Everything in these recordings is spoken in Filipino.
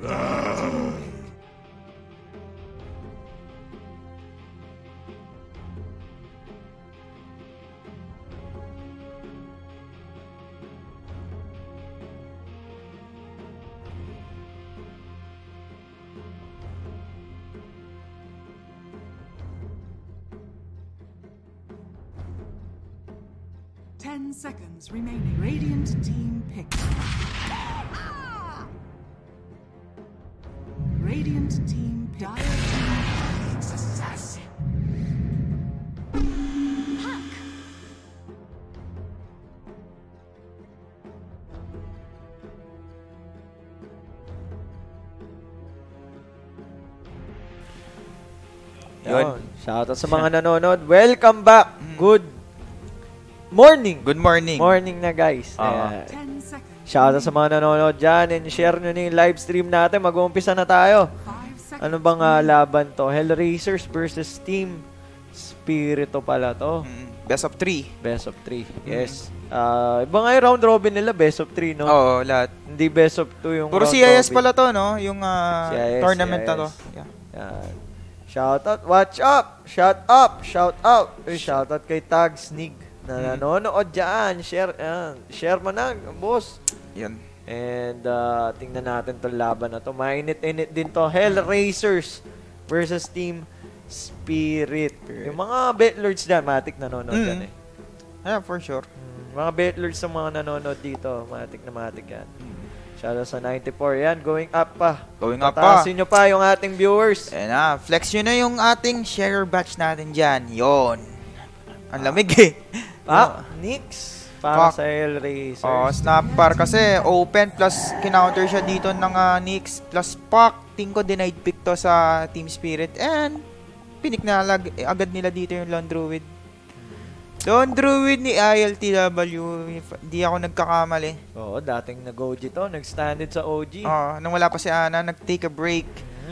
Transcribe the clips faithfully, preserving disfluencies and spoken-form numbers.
Ten seconds remaining. Radiant team pick. Radiant team pick. Dire team assassin. Hack. Yun. Shoutout sa mga nanonood. Welcome back. Good morning. Good morning. Morning na guys. Uh, uh, Shoutout sa mga nanonood dyan and share nyo na yung live stream natin. Mag-uumpisa na tayo. Ano bang uh, laban to? Hellraisers versus Team Spirito pala to. Best of three. Best of three. Yes. Uh, iba nga yung round robin nila. Best of three, no? Oo, lahat. Hindi best of two yung puro round C I S robin. pala to, no? Yung uh, C I S, tournament C I S. na to. Yeah. Yan. Shout out. Watch up. Shout up. Shout out. Uy, shout out kay Tag Snig na nanonood dyan. Share, yan. Share mo na, boss. Yan. And uh, tingnan natin tong laban na to. Mainit-init din to. Hellraisers versus Team Spirit. Spirit. Yung mga betlords dyan, matik nanonood mm. dyan eh. Yeah, for sure. Mm, mga betlords sa mga nanonood dito, matik na matik yan. Mm. Shoutout sa ninety-four. Yan, going up pa. Going up pa. Pataasin nyo pa yung ating viewers. Ayan na, flex nyo na yung ating share batch natin dyan. Yon. Ang lamig eh. Ah, Nix. Para Fuck. sa Hellraisers. Oh, snap par kasi open plus kinounter siya dito ng uh, Nix plus Pac. Tingin ko denied pick to sa Team Spirit and pinik na lag agad nila dito yung Lone Druid. Lone Druid ni I L T W. Di ako nagkakamali. Oo, dating nag-O G to. Nag-standard sa O G. Oh, nung wala pa si Ana, nag-take a break.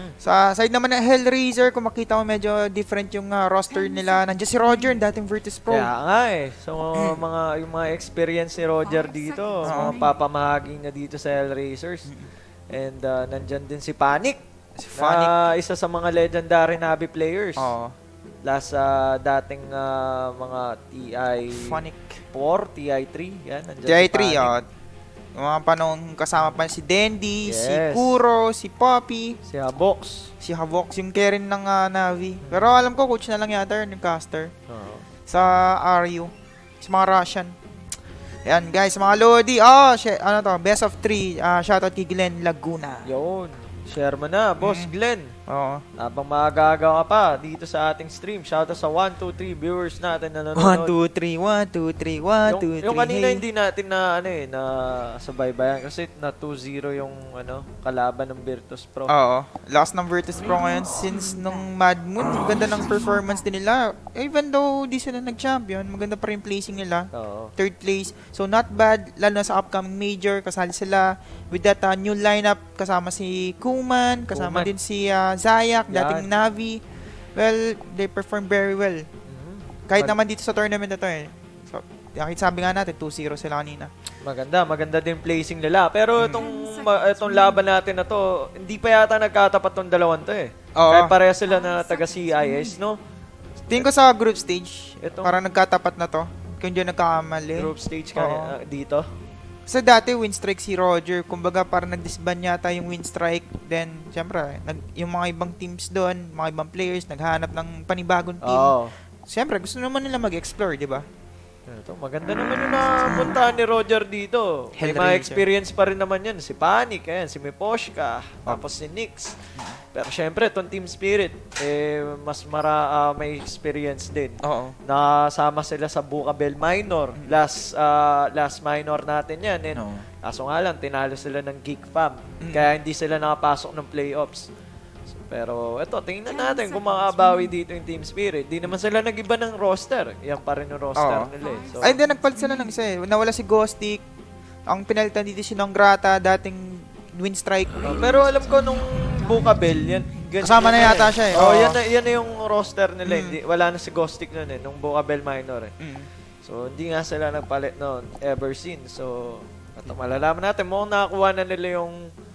Sa side naman ng Hellraiser, kung makita mo medyo different yung uh, roster nila. Nandiyan si Roger, dating Virtus Pro. Kaya nga eh. So, mga, yung mga experience ni Roger dito, mga papamahaging na dito sa Hellraisers. And uh, nandyan din si Panic. Si Panic. Na isa sa mga legendary Navi players. Oo. Last uh, dating uh, mga T I Panic four, T I three. Yan, nandyan T I si three, Panic. oh. Yung mga panong kasama pa si Dendy, Yes. si Kuro, si Poppy, Si Habox. si Havox, yung Karen ng uh, Navi. Pero alam ko, coach na lang yata yung caster. Oo. Sa R U. Sa mga Russian. Ayan, guys, mga Lodi. Oh, shit, ano to, best of three. Uh, shoutout kay Glenn Laguna. Yun. Share mo na, Boss Mm. Glenn. Oo. Habang magagawa ka pa dito sa ating stream. Shoutout sa one, two, three viewers natin na nanonood. one, two, three, one, two, three, one, two, three. Yung kanina hindi natin na ano eh, na subaybayan kasi na two zero yung ano, kalaban ng Virtus Pro. Oo. Last ng Virtus Pro ngayon since nung Mad Moon. Maganda ng performance din nila. Even though di sila nag-champion, maganda pa rin placing nila. Oo. Third place. So not bad, lalo na sa upcoming major. Kasali sila with that uh, new lineup. Kasama si Kuman, kasama Kuman. din si uh, Zayak, Yan. dating Navi. Well, they perform very well. Mhm. Kahit Mag- naman dito sa tournament na to eh. So, kahit sabi nga natin, two zero sila kanina. Maganda, maganda din placing nila. Pero itong ma- itong laban natin na to, hindi pa yata nagkatapat tong dalawang to eh. Oo. Kahit pareha sila na taga C I S, no? Tingin ko sa group stage, Itong- parang nagkatapat na to. Kung hindi nagkakamali. Group stage ka Oo. uh, dito. Sa dati, win strike si Roger. Kumbaga, parang nag-disband yata yung win strike. Then, syempre, nag, yung mga ibang teams doon, mga ibang players, naghahanap ng panibagong team. Oo. Syempre, gusto naman nila mag-explore, di ba? Ito, maganda naman yung napuntahan ni Roger dito. May mga Hellraiser. experience pa rin naman yan. Si Panic, ayan, si Miposhka, tapos si Nix. Pero syempre, itong Team Spirit, eh, mas mara, ah, may experience din. Oo. Nasama sila sa Bukabel Minor. Last ah, last minor natin yan. And, No. kaso nga lang, tinalo sila ng Geek Fam. Mm. Kaya hindi sila nakapasok ng playoffs. So, pero ito, tingnan natin kung makabawi dito yung Team Spirit. Di naman sila nag-iba ng roster. Yan pa rin yung roster Oo. nila eh. So, Ay, hindi, nagpalit sila ng isa eh. Nawala si Ghostic. Ang pinalitan dito si Nongrata, dating win strike. Uh, pero alam ko nung Bukabel, yan. gan- Kasama na yan yata eh. siya eh. Oh, Oo. yan, na, yan na yung roster nila. Mm. Hindi, wala na si Ghostic nun eh, nung Bukabel Minor eh. Mm. So, hindi nga sila nagpalit noon ever since. So, ito, malalaman natin. Mukhang nakakuha na nila yung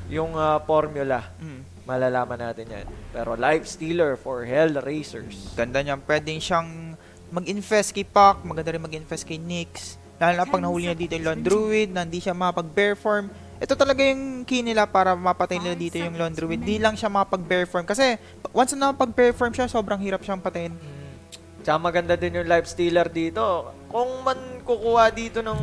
yung uh, formula. Mm. Malalaman natin yan. Pero life stealer for Hellraisers. Ganda niya. Pwedeng siyang mag-invest kay Pac, maganda rin mag-invest kay Nyx. Lalo na pag nahuli niya dito yung Lone Druid, na hindi siya makapag-bear form. Ito talaga yung key nila para mapatay nila dito yung Lone Druid. Di lang siya makapag-bear form. Kasi once na makapag-bear form siya, sobrang hirap siyang patayin. Mm. Tsaka maganda din yung life stealer dito. Kung man kukuha dito ng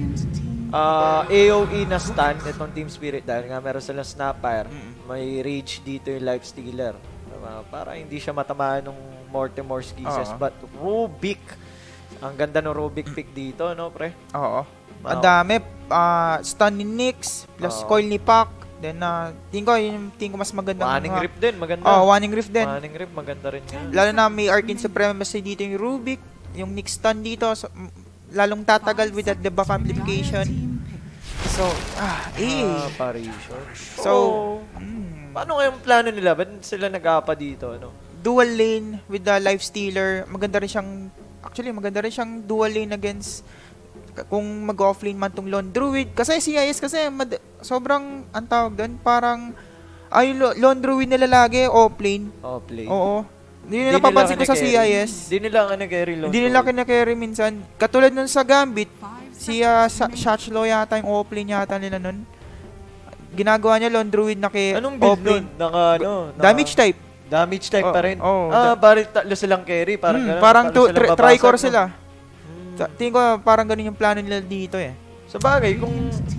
uh, A O E na stun, itong Team Spirit, dahil nga meron silang Snapfire, Mm. may rage dito yung life stealer. Diba? Para hindi siya matamaan ng Mortimer's Kisses. Oo. But Rubik, ang ganda ng Rubik pick dito, no pre? Oo. Ang Wow. dami. Uh, stun ni Nyx, plus Oo. coil ni Pac. Then, uh, tingin ko, yun yung tingin ko mas maganda. Wanning Rift din, maganda. Oh, Wanning Rift din. Wanning Rift, maganda rin yan. Lalo na may Arcane Supremacy dito yung Rubik, yung Nyx stun dito, so, m- lalong tatagal with that debuff amplification. So, ah, eh. Ah, paration. So, So, mm, paano kayong plano nila? Ba't sila nag-apa dito, ano? dual lane with the Life Stealer. Maganda rin siyang, actually, maganda rin siyang dual lane against kung mag-offlane man tong Lone Druid. Kasi C I S kasi mad- sobrang, ang tawag doon, parang, ay, Lo- Lone Druid nila lagi, offlane. Oh, play. Oo. Hindi nila napapansin ko sa C I S. Hindi nila kinakarry Lone Hindi nila Druid. kinakarry minsan. Katulad nun sa Gambit, si uh, Shachlo yata yung offlane yata nila nun. Ginagawa niya Lone Druid na kay Anong build nun? offlane. Naka, ano? Naka, Damage type. Damage type Oh, pa rin. oh, ah, bari tatlo silang carry. Parang Hmm, ganun. parang Tatlo two, silang tri- babasag, tricore no? sila. Hmm. Sa, tingin ko parang ganun yung plano nila dito eh. Sa bagay, kung...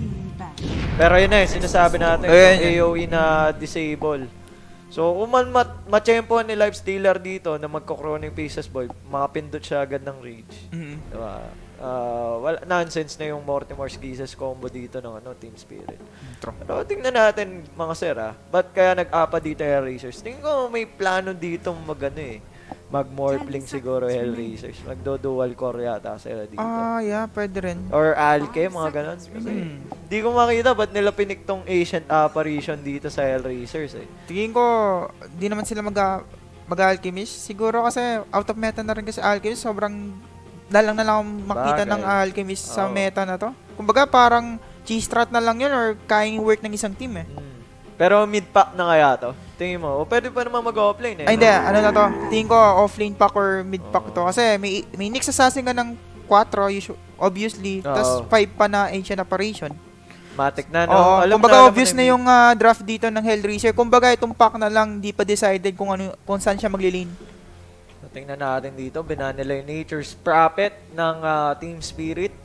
Pero yun na eh, sinasabi natin, Ayun, yung A O E na disable. So, kung man mat matchempo ni Life Stealer dito na magko-chroning pieces boy, makapindot siya agad ng rage. Mhm. Diba? Uh, wala, nonsense na yung Mortimer's Kisses combo dito ng ano, Team Spirit. True. Pero tingnan natin mga sir ah, ba't kaya nag-apa dito yung Hellraisers? Tingin ko may plano dito mag ano eh, mag-morphling siguro Hellraisers. Magdo-dual core yata sila dito. Ah, yeah, pwede rin. Or Alke, mga ganon. Kasi Hmm. di ko makita ba't nila pinik tong Ancient Apparition dito sa Hellraisers eh. Tingin ko, di naman sila mag- mag-alchemist. Siguro kasi out of meta na rin kasi alchemist. Sobrang dalang na lang akong makita Bagay. ng alchemist sa Oo. meta na to. Kumbaga parang G-strat na lang yun or kayang work ng isang team eh. Hmm. Pero mid-pack na kaya to? Tingin mo, o pwede pa naman mag-offlane eh. Ay, hindi. Ano na to? Tingin ko offlane pack or mid pack Oo. to. Kasi may, may Nyx assassin ka ng four, usu- obviously. Oo. Tapos five pa na ancient apparition. Matic na, no? Oo, Alam kumbaga na, alam obvious mo na yung ah, draft dito ng Hellraiser. Kumbaga itong pack na lang, di pa decided kung ano kung saan siya maglilane. So, tingnan natin dito, binan nila yung Nature's Prophet ng ah, Team Spirit.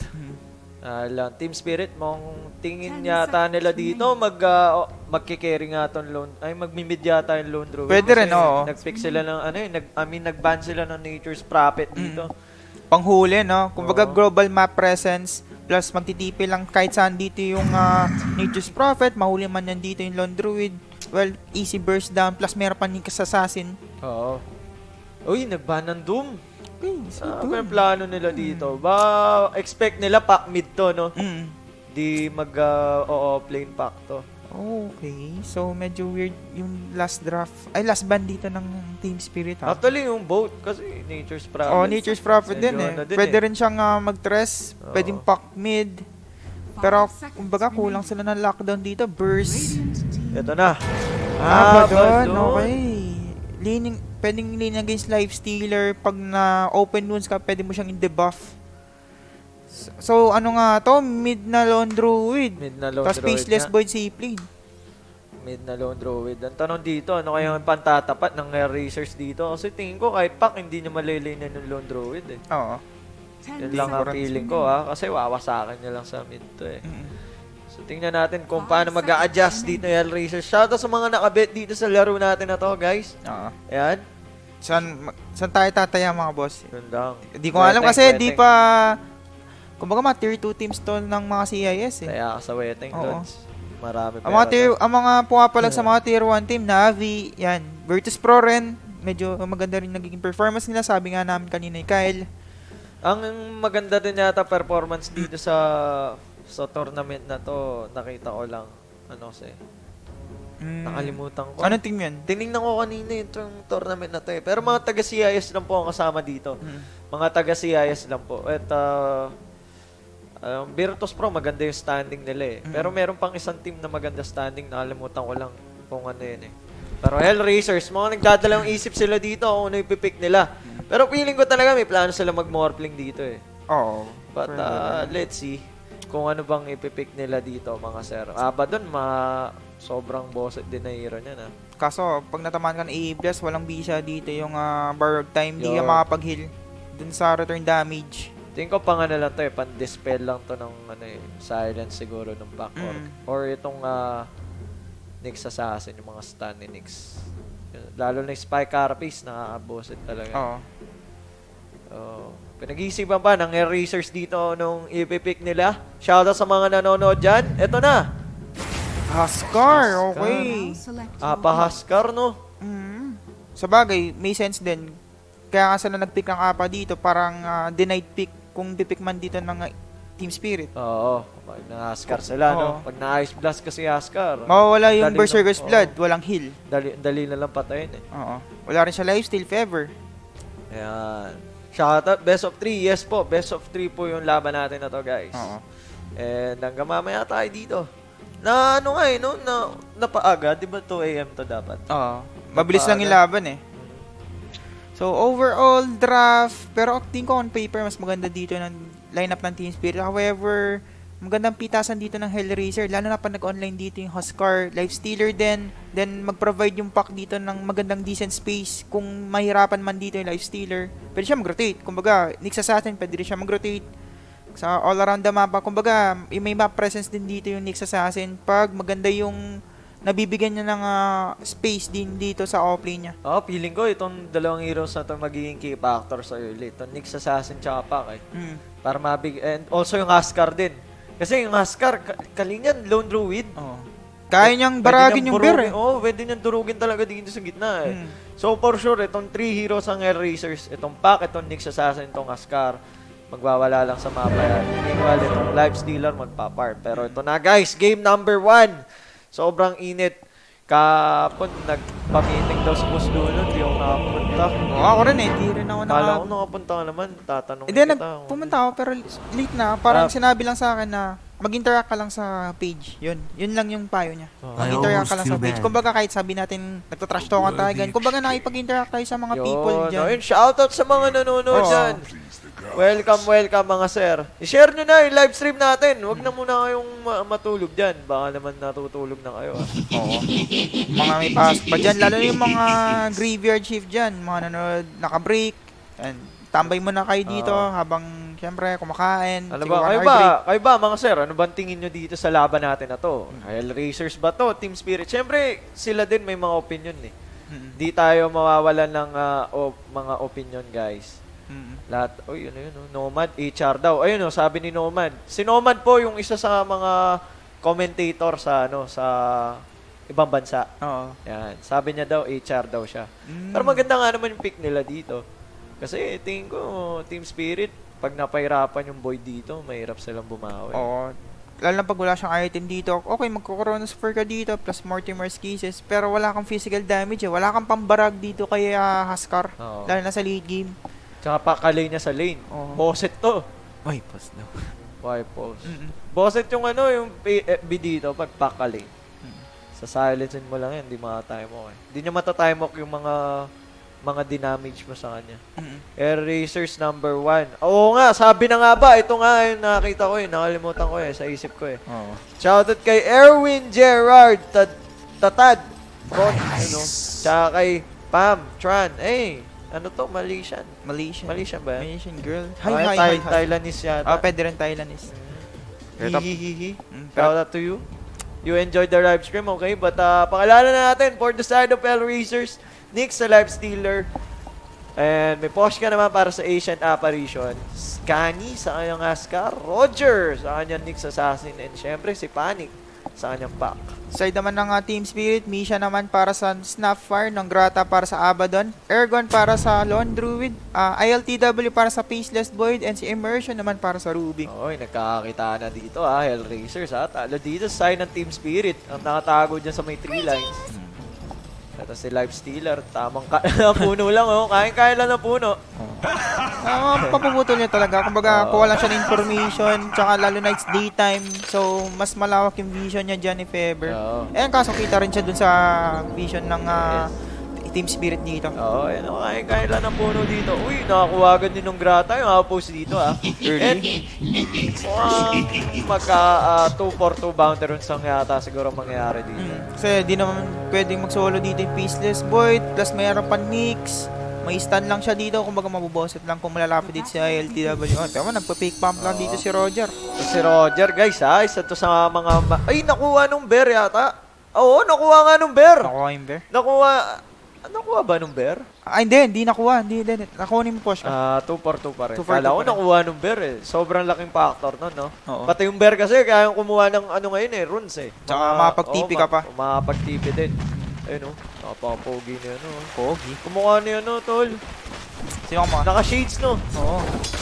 Ah, lang, Team Spirit, mong tingin yata nila dito, mag, uh, magkikerry nga ton lone, ay magmimid yata yung Lone Druid. Pwede rin, Kasi oo. Nag-fix sila ng, ano eh, nag, I mean, nag-ban sila ng Nature's Prophet dito. Panghuli, no? Kumbaga Oo. global map presence plus magtitipi lang kahit saan dito yung ah, Nature's Prophet, mahuli man yan dito yung Lone Druid. Well, easy burst down plus meron pa Nyx assassin. Oo. Uy, nag-ban ng Doom. Okay, so Ah, doon. ano yung plano nila dito? Ba, expect nila pack mid to, no? Mm. Di mag, uh, oo, plain pack to. Okay, so medyo weird yung last draft. Ay, last ban dito ng Team Spirit, ha? Actually, yung boat, kasi Nature's Prophet. Oh, Nature's Prophet din Medyo eh. ano din Pwede eh. rin siyang ah, mag-tres, Oo. pwedeng pack mid. Pero, kumbaga, kulang sila ng lockdown dito. Burst. Ito na. Ah, ba doon? Abaddon. Okay. Leaning, pwedeng lean against Life Stealer. Pag na open wounds ka, pwede mo siyang i-debuff. So, so, ano nga to? Mid na Lone Druid. Mid na Lone Tapos Druid Faceless nga. Void Seaplane. Mid na Lone Druid. Ang tanong dito, ano kaya yung pantatapat ng Hellraisers dito? Kasi tingin ko, kahit pack, hindi nyo malilinan yung Lone Druid eh. Oo. Yan lang ang feeling ko ha. Kasi wawasakan nyo lang sa mid to eh. Mm. So tingnan natin kung paano mag-a-adjust dito yung Hellraisers. Shoutout sa mga nakabet dito sa laro natin na to, guys. Oo. Ayan. Saan, ma- saan tayo tataya mga boss? Yun lang. Di ko alam Weteng, kasi di weteng. pa... Kumbaga mga tier two teams to ng mga C I S eh. Kaya ka sa weteng, Oo. Lods. Marami Ang mga pera tier, to. ang mga pumapalag sa mga tier one team, Navi, yan, Virtus Pro rin, medyo maganda rin nagiging performance nila, sabi nga namin kanina ni Kyle. Ang maganda din yata performance dito sa sa tournament na to, nakita ko lang. Ano kasi, Mm. nakalimutan ko. Anong team yan? Tinignan ko kanina yung tournament na to eh. Pero mga taga C I S lang po ang kasama dito. Mm. Mga taga C I S lang po. At uh, Um, Virtus Pro, maganda yung standing nila eh. Mm. Pero meron pang isang team na maganda standing, nakalimutan ko lang kung ano yun eh. Pero Hellraisers, mga nagdadalawang isip sila dito kung ano yung pipick nila. Pero feeling ko talaga may plano sila mag-morphling dito eh. Oo. But uh, let's see kung ano bang ipipick nila dito mga sir. Abaddon, ma sobrang boss din na hero niya na. Kaso, pag natamaan ka ng A plus, walang bisa dito yung uh, borrowed time. Di Yo. ka makapag-heal dun sa return damage. Tingin ko pang ano lang to eh, pan-dispel lang to ng ano eh, silence siguro ng back or, Mm. or itong uh, Nyx Assassin, yung mga stun ni Nyx. Lalo na yung Spike Carapace, nakaka-bosset talaga. Oo. Oh, pinag-iisipan pa ng Erasers dito nung ipipick nila. Shoutout sa mga nanonood dyan. Eto na. Huskar, okay. Now select Ah, your pahaskar, no? Mm. Sa bagay, may sense din. Kaya nga sila nag-pick ng apa dito, parang ah, denied pick kung pipick man dito ng ah, Team Spirit. Oo. Pag na-Haskar sila, no? Oo. Pag na-Ice Blast kasi Haskar. Mawawala yung dali Berserker's lang- Blood, oo. walang heal. Dali, dali na lang patayin eh. Oo. Wala rin siya lifesteal if ever. Ayan. Shoutout. Best of three. Yes po. Best of three po yung laban natin na to, guys. Oo. And hanggang mamaya tayo dito. Na ano nga eh, no? Na, napaaga. Di ba two A M to dapat? Oo. Mabilis lang yung Napaaga. laban eh. So, overall draft, pero tingin ko on paper, mas maganda dito ng lineup ng Team Spirit. However, magandang pitasan dito ng Hellraiser, lalo na pag nag-online dito yung Huskar, Lifestealer din, then mag-provide yung pack dito ng magandang decent space. Kung mahirapan man dito yung Lifestealer, pwede siya mag-rotate. Kumbaga, Nyx Assassin, pwede rin siya mag-rotate. Sa all around the map, kumbaga, may map presence din dito yung Nyx Assassin pag maganda yung nabibigyan niya ng ah, space din dito sa offlane niya. Oh, feeling ko itong dalawang heroes na to magiging key factor sa early. Itong Nyx Assassin tsaka Pac eh. Mm. Para mabig... And also yung Huskar din. Kasi yung Huskar, ka- kalingan, Lone Druid. Oo. Kaya niyang Pwede baragin niyang yung bear eh. durugin- Oo, oh, pwede niyang durugin talaga dito sa gitna eh. Mm. So for sure, itong three heroes ang Hellraisers, itong Pac, itong Nyx Assassin, itong Huskar, magwawala lang sa mapa yan. Meanwhile, itong Lifestealer magpa-part. Pero ito na guys, game number one. Sobrang init. Kapon, nagpa-meeting daw sa boss doon, hindi ako nakapunta. Oo, ako rin eh. Di rin ako Kala ko naka... nakapunta ka naman, tatanungin Hindi, kita. nag, pumunta ako pero late na. Parang Ah. sinabi lang sa akin na mag-interact ka lang sa page. Yun. Yun lang yung payo niya. Oh. Mag-interact ka I lang almost sa feel page. bad. Kumbaga kahit sabi natin nagtatrash talk tayo ganyan. Kumbaga nakipag-interact tayo sa mga people Yun, dyan. ayun, shoutout sa mga nanonood Oo. dyan. Welcome, welcome mga sir. I-share nyo na yung live stream natin. Huwag na muna kayong ma- matulog dyan. Baka naman natutulog na kayo. ah. Oo. Mga may pasok pa dyan. Lalo na yung mga graveyard shift dyan. Mga nanonood, naka-break. And tambay muna kayo dito Oo. habang syempre kumakain. Ano siguro ba? one Kayo hour break. ba? Kayo ba mga sir? Ano bang tingin nyo dito sa laban natin na to? Hellraisers ba to? Team Spirit? Siyempre, sila din may mga opinion eh. Mm-mm. Di tayo mawawalan ng ah, o- mga opinion guys. Mm-mm. Lahat, oh yun, yun, oh. Nomad, H R daw. Ayun, oh, sabi ni Nomad. Si Nomad po yung isa sa mga commentator sa, ano, sa ibang bansa. Oo. Yan. Sabi niya daw, H R daw siya. Mm. Pero maganda nga naman yung pick nila dito. Kasi tingin ko, Team Spirit, pag napahirapan yung boy dito, mahirap silang bumawi. Oo. Lalo na pag wala siyang item dito, okay, magkakaroon ng spur ka dito, plus Mortimer's Kisses, pero wala kang physical damage eh. Wala kang pambarag dito kay ah, Huskar. Oo. Lalo na sa late game. Tsaka pakalay niya sa lane. Oo. Bosset to. Ay, pas daw. Why pause? Mm-mm. Bosset yung ano, yung P F B dito, pag pakalay. Mm. Sa silencing mo lang yan, hindi maka-time walk eh. Hindi niya mata-time walk yung mga mga dinamage mo sa kanya. Mm-mm. Erasers number one. Oo nga, sabi na nga ba, ito nga yung nakita ko eh, nakalimutan ko eh, sa isip ko eh. Oo. Shoutout kay Erwin Gerard, Tad, Tatad, Ron, ano, tsaka kay Pam, Tran, eh, ano to, Malaysian. Malaysian. Malaysian ba yan? Malaysian girl. Hi, Hi, hi, Thai, hi, hi. Thailandese yata. Ah, pwede rin Thailandese. Ito- Hihihihi. Mm, pero- Shout out to you. You enjoyed the live stream, okay? But uh, pangalanan na natin for the side of Hellraisers, Nyx sa Lifestealer. And may push ka naman para sa Ancient Apparition. Scani sa kanyang Huskar. Roger sa kanyang Nyx Assassin. And syempre si Panic sa kanyang Pac. Side naman ng ah, Team Spirit, Misha naman para sa Snapfire, Nongrata para sa Abaddon, Ergon para sa Lone Druid, ah, I L T W para sa Faceless Void, and si Immersion naman para sa Rubik. Oy, nagkakakita na dito ah, Hellraisers ha. Talo dito sa side ng Team Spirit. Ang nakatago dyan sa may three lines. Ito si Life Stealer, tamang ka na puno lang oh, kain-kain lang ng puno. Ah, papuputol niya talaga. Kumbaga, kuha lang siya ng information, tsaka lalo na it's daytime. So, mas malawak yung vision niya dyan if ever. Oo. Eh, kaso kita rin siya dun sa vision ng ah, Team Spirit dito. Oo, ayun oh, kain-kain lang ng puno dito. Uy, nakakuha agad din ng grata yung outpost dito ah. And, mukhang magka two for two bounty runs ang yata siguro mangyayari dito. Mm. Kasi di naman pwedeng mag-solo dito yung Peaceless Void, plus mayroon pa Nyx. May stun lang siya dito, kumbaga mabuboset lang kung malalapit dito sa L T W. Oh, tama, nagpa-fake pump lang dito si Roger. So, si Roger, guys ha, isa to sa mga... Ma Ay, nakuha nung bear yata. Oo, nakuha nga nung bear. Nakuha yung bear? Nakuha... Nakuha ba nung bear? Ah, hindi, hindi nakuha. Hindi, hindi. Nakuha ni mo push ka. Ah, two for two pa rin. two for two Kala ko pa rin. nakuha nung bear eh. Sobrang laking factor nun, no? Oo. Pati yung bear kasi, kaya kumuha ng ano ngayon eh, runes eh. Tsaka makapag-T P ka pa. Makapag-T P din. Ayun, no? Nakapapogi na yan, no? Pogi. Kumuha na yan, no, tol? Sino ka mga? Naka-shades, no? Oo.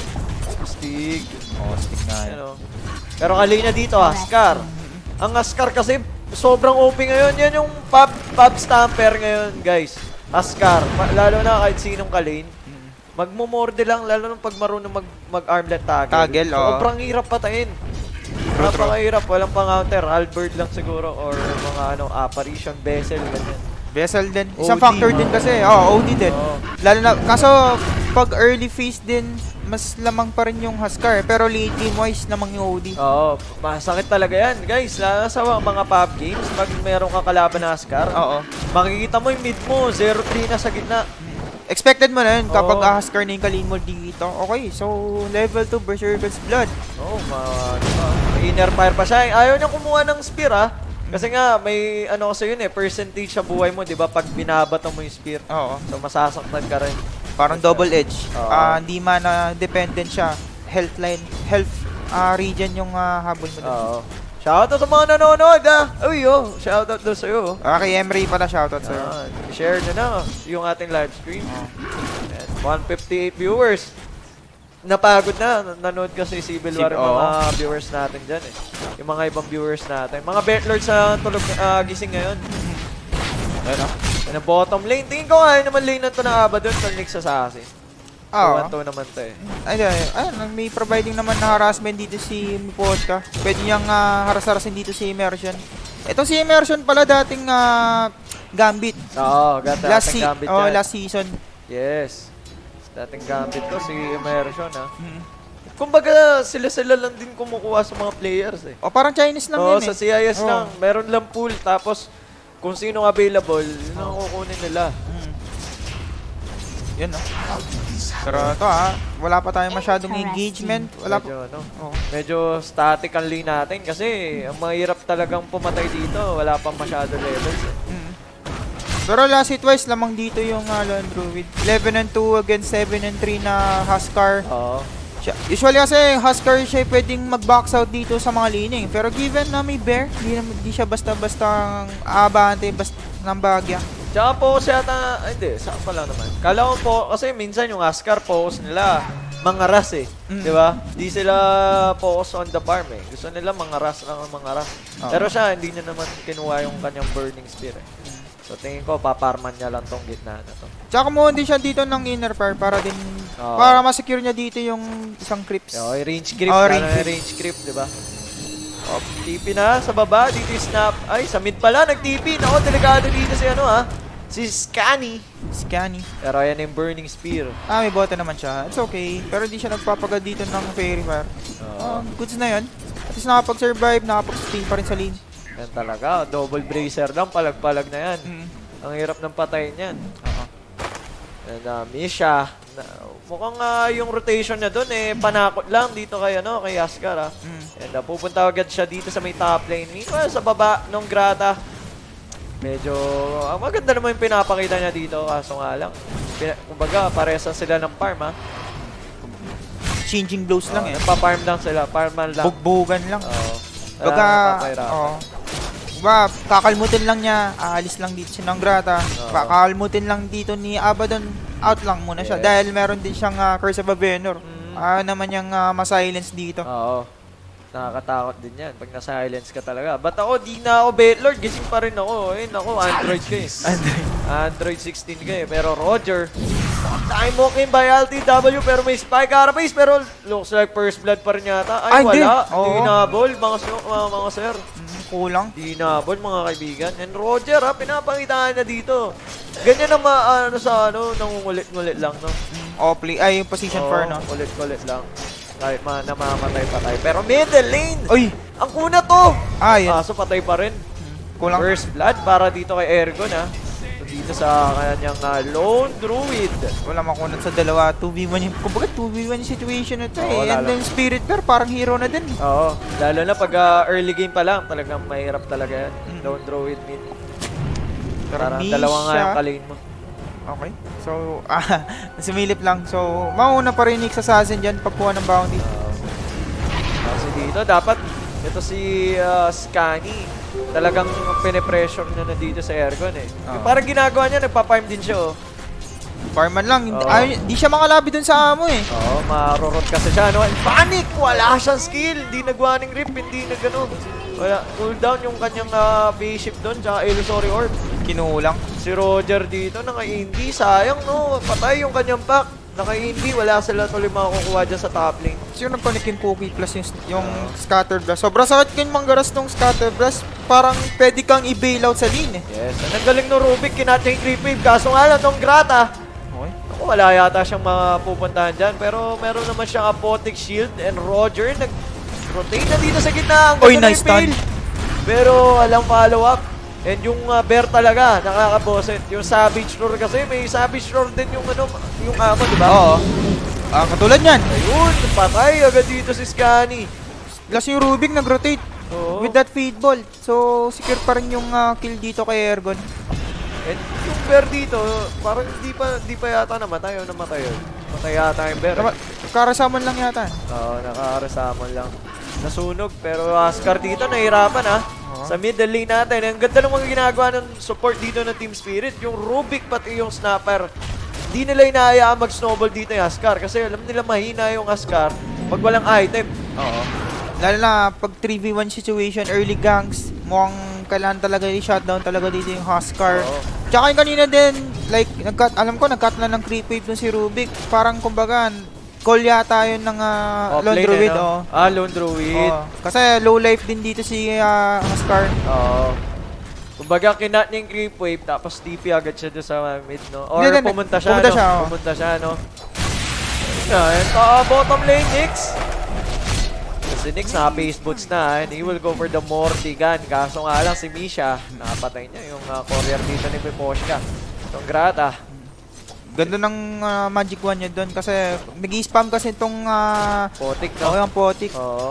Stig. Oo, stick na yan. Ayun, no? Pero kalina dito, Ascar. Ang Ascar kasi, sobrang O P ngayon. Yan yung pop, pop stamper ngayon, guys. Ascar. Lalo na kahit sinong kalane. Magmumorde lang, lalo nung pag marunong mag, mag-armlet taggle. Taggle, oo. Sobrang hirap patayin. True, true. Napakahirap, walang pang-counter. Halberd lang siguro, or mga ano, apparition, vessel, ganyan. Vessel din. Isang O D. factor din kasi. Oo, O D din. Oo. Lalo na, kaso pag early phase din, mas lamang pa rin yung Huskar. Pero late game wise, lamang yung O D. Oo, masakit talaga yan, guys. Lalo sa mga pub games, pag meron kang kalaban na Ascar, Oo. makikita mo yung mid mo, zero three na sa gitna. Expected mo na yun kapag Oo. Huskar na yung kalin mo dito. Okay, so level two Berserker's Blood. Oo, oh, ma ano pa, may inner fire pa siya. Ayaw niya kumuha ng spear ah. Kasi nga, may ano kasi yun eh, percentage sa buhay mo, di ba? Pag binabato mo yung spear. Oo. So, masasaktan ka rin. Parang double edge. Oo. Ah, hindi man na dependent siya. Health line, health ah, region yung ah, habol mo dun. Oo. Shoutout sa mga nanonood ah! Uy, oh! Shoutout doon sa'yo. Ah, kay Emery pala shoutout sa'yo. Yan. Share nyo na yung ating live stream. And one fifty-eight viewers. Napagod na. Nanood kasi si Civil War yung Oo. mga viewers natin dyan eh. Yung mga ibang viewers natin. Mga betlords sa tulog, ah, gising ngayon. Ano? Na bottom lane. Tingin ko nga naman lane na to na Abaddon for Nyx Assassin. Oo. two one two naman to eh. Ay, ay, ayun, may providing naman na harassment dito si Mipotka. Pwede niyang uh, haras-harasin dito si Immersion. Ito si Immersion pala dating ah, Gambit. Oo, gata. Last, Ating se- gambit oh, yan. last season. Yes. Dating gambit to si Immersion ha. Hmm. Kumbaga sila-sila lang din kumukuha sa mga players eh. O parang Chinese lang Oo, yun sa eh. C I S Oo. lang. Meron lang pool. Tapos kung sino available, yun ang kukunin nila. Hmm. Yun no. Pero ito ha, wala pa tayong masyadong engagement. Wala pa. Medyo, ano, Oh. medyo static ang lane natin kasi ang mahirap talagang pumatay dito. Wala pang masyado levels eh. Mm. Pero last hitwise lamang dito yung uh, Lone Druid. eleven and two against seven and three na Huskar. Oo. Siya- Usually kasi Huskar siya pwedeng mag-box out dito sa mga laning. Pero given na may bear, di, na- di siya basta-basta aabante basta ng bagya. Tsaka po kasi yata, ay hindi, saan pa lang naman. Kala ko po, kasi minsan yung Ascar focus nila, mga ras eh. Mm. Di ba? Di sila focus on the farm eh. Gusto nila mga ras lang ang mga ras. Oo. Pero siya, hindi niya naman kinuha yung kanyang burning spear eh. So tingin ko, paparman niya lang tong gitna na to. Tsaka kumuha din siya dito ng inner fire para din, Oo. para ma-secure niya dito yung isang creeps. Okay, range creep. Oo, Oh, range range, creep. range creep, di ba? Oh, T P na sa baba, dito yung snap. Ay, sa mid pala, nag-T P. Naku, delikado dito si ano ha. Si Scanny. Scanny. Pero ayan yung burning spear. Ah, may bota naman siya. It's okay. Pero hindi siya nagpapagad dito ng fairy fire. Oo. Um, goods na yun. At least nakapag-survive, nakapag-sustain pa rin sa lane. Yan talaga, double bracer lang, palag-palag na yan. Mm. Ang hirap ng patayin yan. Oo. And uh, Misha, na, mukhang uh, yung rotation niya doon eh, panakot lang dito kay, ano, kay Ascar ah. Mm. And uh, pupunta agad siya dito sa may top lane. Meanwhile, sa baba nung Grata, medyo, ang maganda naman yung pinapakita niya dito, kaso nga lang. Pina, kumbaga, paresa sila ng farm ha. Changing blows lang Uh, eh. Nagpa-farm lang sila, farman lang. Bugbugan lang. Oo. Baga, Napapahirapan. oh. Ba, kakalmutin lang niya, aalis lang dito siya ng Grata. Oo. Kakalmutin lang dito ni Abaddon, out lang muna siya. Yes. Dahil meron din siyang uh, Curse of Avenor. Mm. Ah, naman yung uh, ma-silence dito. Oo. Nakakatakot din yan pag na-silence ka talaga. Ba't ako, di na ako Betlord, gising pa rin ako. Eh, ako, Android ka eh. Android. Android sixteen ka eh. Pero Roger, time walking by L T W pero may spike carapace pero looks like first blood pa rin yata. Ay, Ay, hindi. wala. Oo. Di nabol, mga, mga, mga sir. Mm, kulang. Di nabol, mga kaibigan. And Roger, ha, pinapangitaan na dito. Ganyan na ma, ano sa ano, nangungulit-ngulit lang, no? Opley. Ay, yung position Oo, four, no? Ulit-ulit lang. Kahit ma namamatay pa tayo. Pero middle lane! Uy! Ang kuna to! Ah, yun. Kaso patay pa rin. Kulang. First blood para dito kay Ergon, ha? So, dito sa kanyang uh, Lone Druid. Wala makunat sa dalawa. two v one yung... Kumbaga, two v one yung situation na to Oo, eh. And lalo. then Spirit Bear, parang hero na din. Oo. Lalo na pag uh, early game pa lang, talagang mahirap talaga yan. Mm. Lone Druid mid. Pero Parang Misha- dalawa nga yung kalane mo. Okay. So, ah, sumilip lang. So, mauna pa rin Nyx Assassin dyan pagkuha ng bounty. Oo. Kasi dito, dapat ito si uh, Scani. Talagang pinipressure niya na dito sa Ergon eh. Oo. Parang ginagawa niya, nagpa-farm din siya oh. Farman lang. Hindi, Oo. ay, di siya makalabi dun sa amo eh. Oo, marurot kasi siya, no? And panic! Wala siyang skill! Hindi nagwaning rip, hindi na gano'n. Wala, cooldown yung kanyang uh, base ship doon, tsaka illusory orb. Kinulang. Si Roger dito, naka-indie, sayang no? Patay yung kanyang pack. Naka-indie, wala sila tuloy makukuha dyan sa top lane. So, yung nag-connect yung cookie plus yung, yung Scatter Blast. Sobrang sakit yung manggaras nung Scatter Blast. Parang pwede kang i-bail out sa lane eh. Yes, and ang galing no Rubik, kinatcha yung creep wave. Kaso nga lang, nung Grata, Okay. ako, wala yata siyang mapupuntahan dyan. Pero meron naman siyang Apotic Shield and Roger nag-rotate na dito sa gitna. Ang Oy, ganda na nice yung fail. Pero walang follow-up. And yung uh, bear talaga, nakakaboset. Yung Savage Roar kasi, may Savage Roar din yung ano, yung amo, di ba? Oo. Ah, katulad yan. Ayun, patay agad dito si Scani. Plus yung Rubik nag-rotate Oo. with that feed ball. So, secure pa rin yung ah, kill dito kay Ergon. And yung bear dito, parang di pa, di pa yata namatay o namatay yun. Matay yata yung bear. Tama, karasamon lang yata. Oo, nakakaresamon lang. Nasunog, pero Ascar dito, nahirapan ha. Sa middle lane natin, ang ganda ng mga ginagawa ng support dito ng Team Spirit. Yung Rubik pati yung Snapper. Di nila inaayaan mag-snowball dito yung Ascar. Kasi alam nila mahina yung Ascar pag walang item. Oo. Lalo na pag three v one situation, early ganks, mukhang kailangan talaga i-shutdown talaga dito yung Huskar. Oo. Tsaka yung kanina din, like, nagkat, alam ko, nagkat na ng creep wave dun si Rubik. Parang, kumbaga, call yata yun ng uh, Lone Offlane, Druid. eh, no? Oh. Ah, Lone Druid. Oo. Kasi low life din dito si uh, Huskar. Oo. Kumbaga, kinat niya yung creep wave, tapos T P agad siya doon sa mid, no? Or Hindi, hindi. pumunta siya, Pumunta no? siya, oh. Pumunta siya, no? Yan, uh, bottom lane, Nyx. Si Nyx naka-base boots na, and he will go for the Mortigan. Kaso nga lang, si Misha, nakapatay niya yung uh, courier dito ni Piposhka. Itong Grata. Ganda ng uh, Magic One niya doon kasi nag-i-spam kasi itong uh, Potik, oh, no? yung Potik. Oo.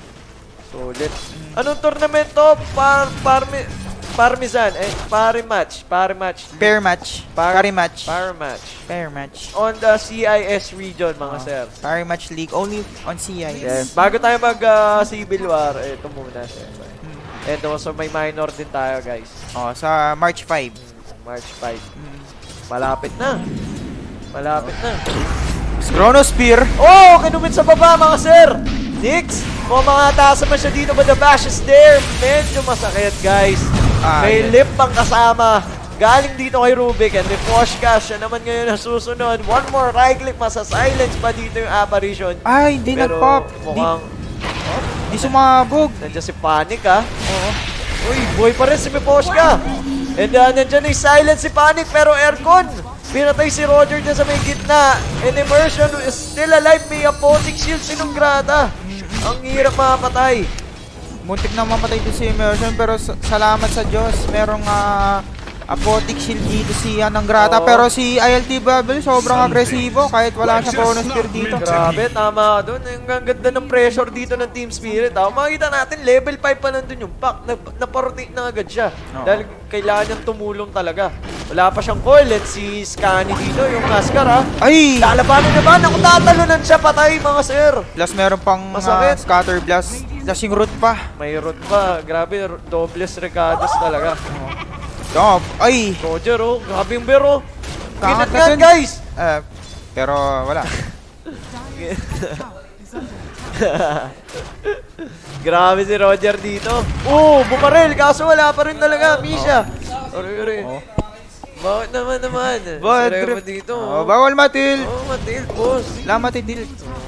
Sulit. Anong tournament to? Par, parmi, Parmesan, eh, pari match, pari match. Pair match. Par- Parry match. Par match. Pair match. On the C I S region, mga Oh. sir. Parry match league only on C I S. Yes. Bago tayo mag uh, Civil War, ito muna, syempre. Hmm. Ito, so may minor din tayo, guys. Oh, sa March five. March five. Mm. Malapit na. Malapit na. Chronospear. Oh, kinumit sa baba, mga sir. Nyx, mo mga taas naman siya dito, but the bash is there. Medyo masakit, guys. Ah, May yes. lip pang kasama. Galing dito kay Rubik and may Foshka. Siya naman ngayon ang susunod. One more right click, masa-silence pa dito yung apparition. Ay, hindi Pero nag-pop. Di, mukhang di sumabog. nandiyan si Panic, ha. Oo. Uy, boy pa rin si Miposhka. And uh, nandiyan yung silent si Panic, pero Aircon. Pinatay si Roger dyan sa may gitna. And Immersion is still alive. May Apotic Shield sinong Grata. Ang hirap mapatay. Muntik na mamatay din si Immersion pero sa- salamat sa Diyos. Merong ah, Apotic Shield dito si Anang Grata. Oo. Pero si I L T Bubble sobrang agresibo kahit wala siyang Chronospear dito. Grabe, tama ka doon. Ang ganda ng pressure dito ng Team Spirit. Ha? Makikita natin, level five pa nandun yung pack. Nap Naparotate na agad siya. Oo. Dahil kailangan niyang tumulong talaga. Wala pa siyang coil. And si Scani dito, yung Ascar, ha? Ay! Lalabanan na ba? Naku, tatalunan siya, patay, mga sir. Plus meron pang ah, Masakit. Scatter Blast. Plus yung root pa. May root pa. Grabe, dobles regados talaga. Oh, ay! Roger, oh. Grabe yung bero. Kakat Ginat kasi- guys. Eh, pero wala. Dire's top is under attack. Grabe si Roger dito. Oh, bumarel. Kaso wala pa rin talaga. Misha. Sorry, sorry. Oh. Bakit naman naman? Bad Sorry trip. mo dito. Oh, bawal matil. Oh, matil, boss. Wala matidil.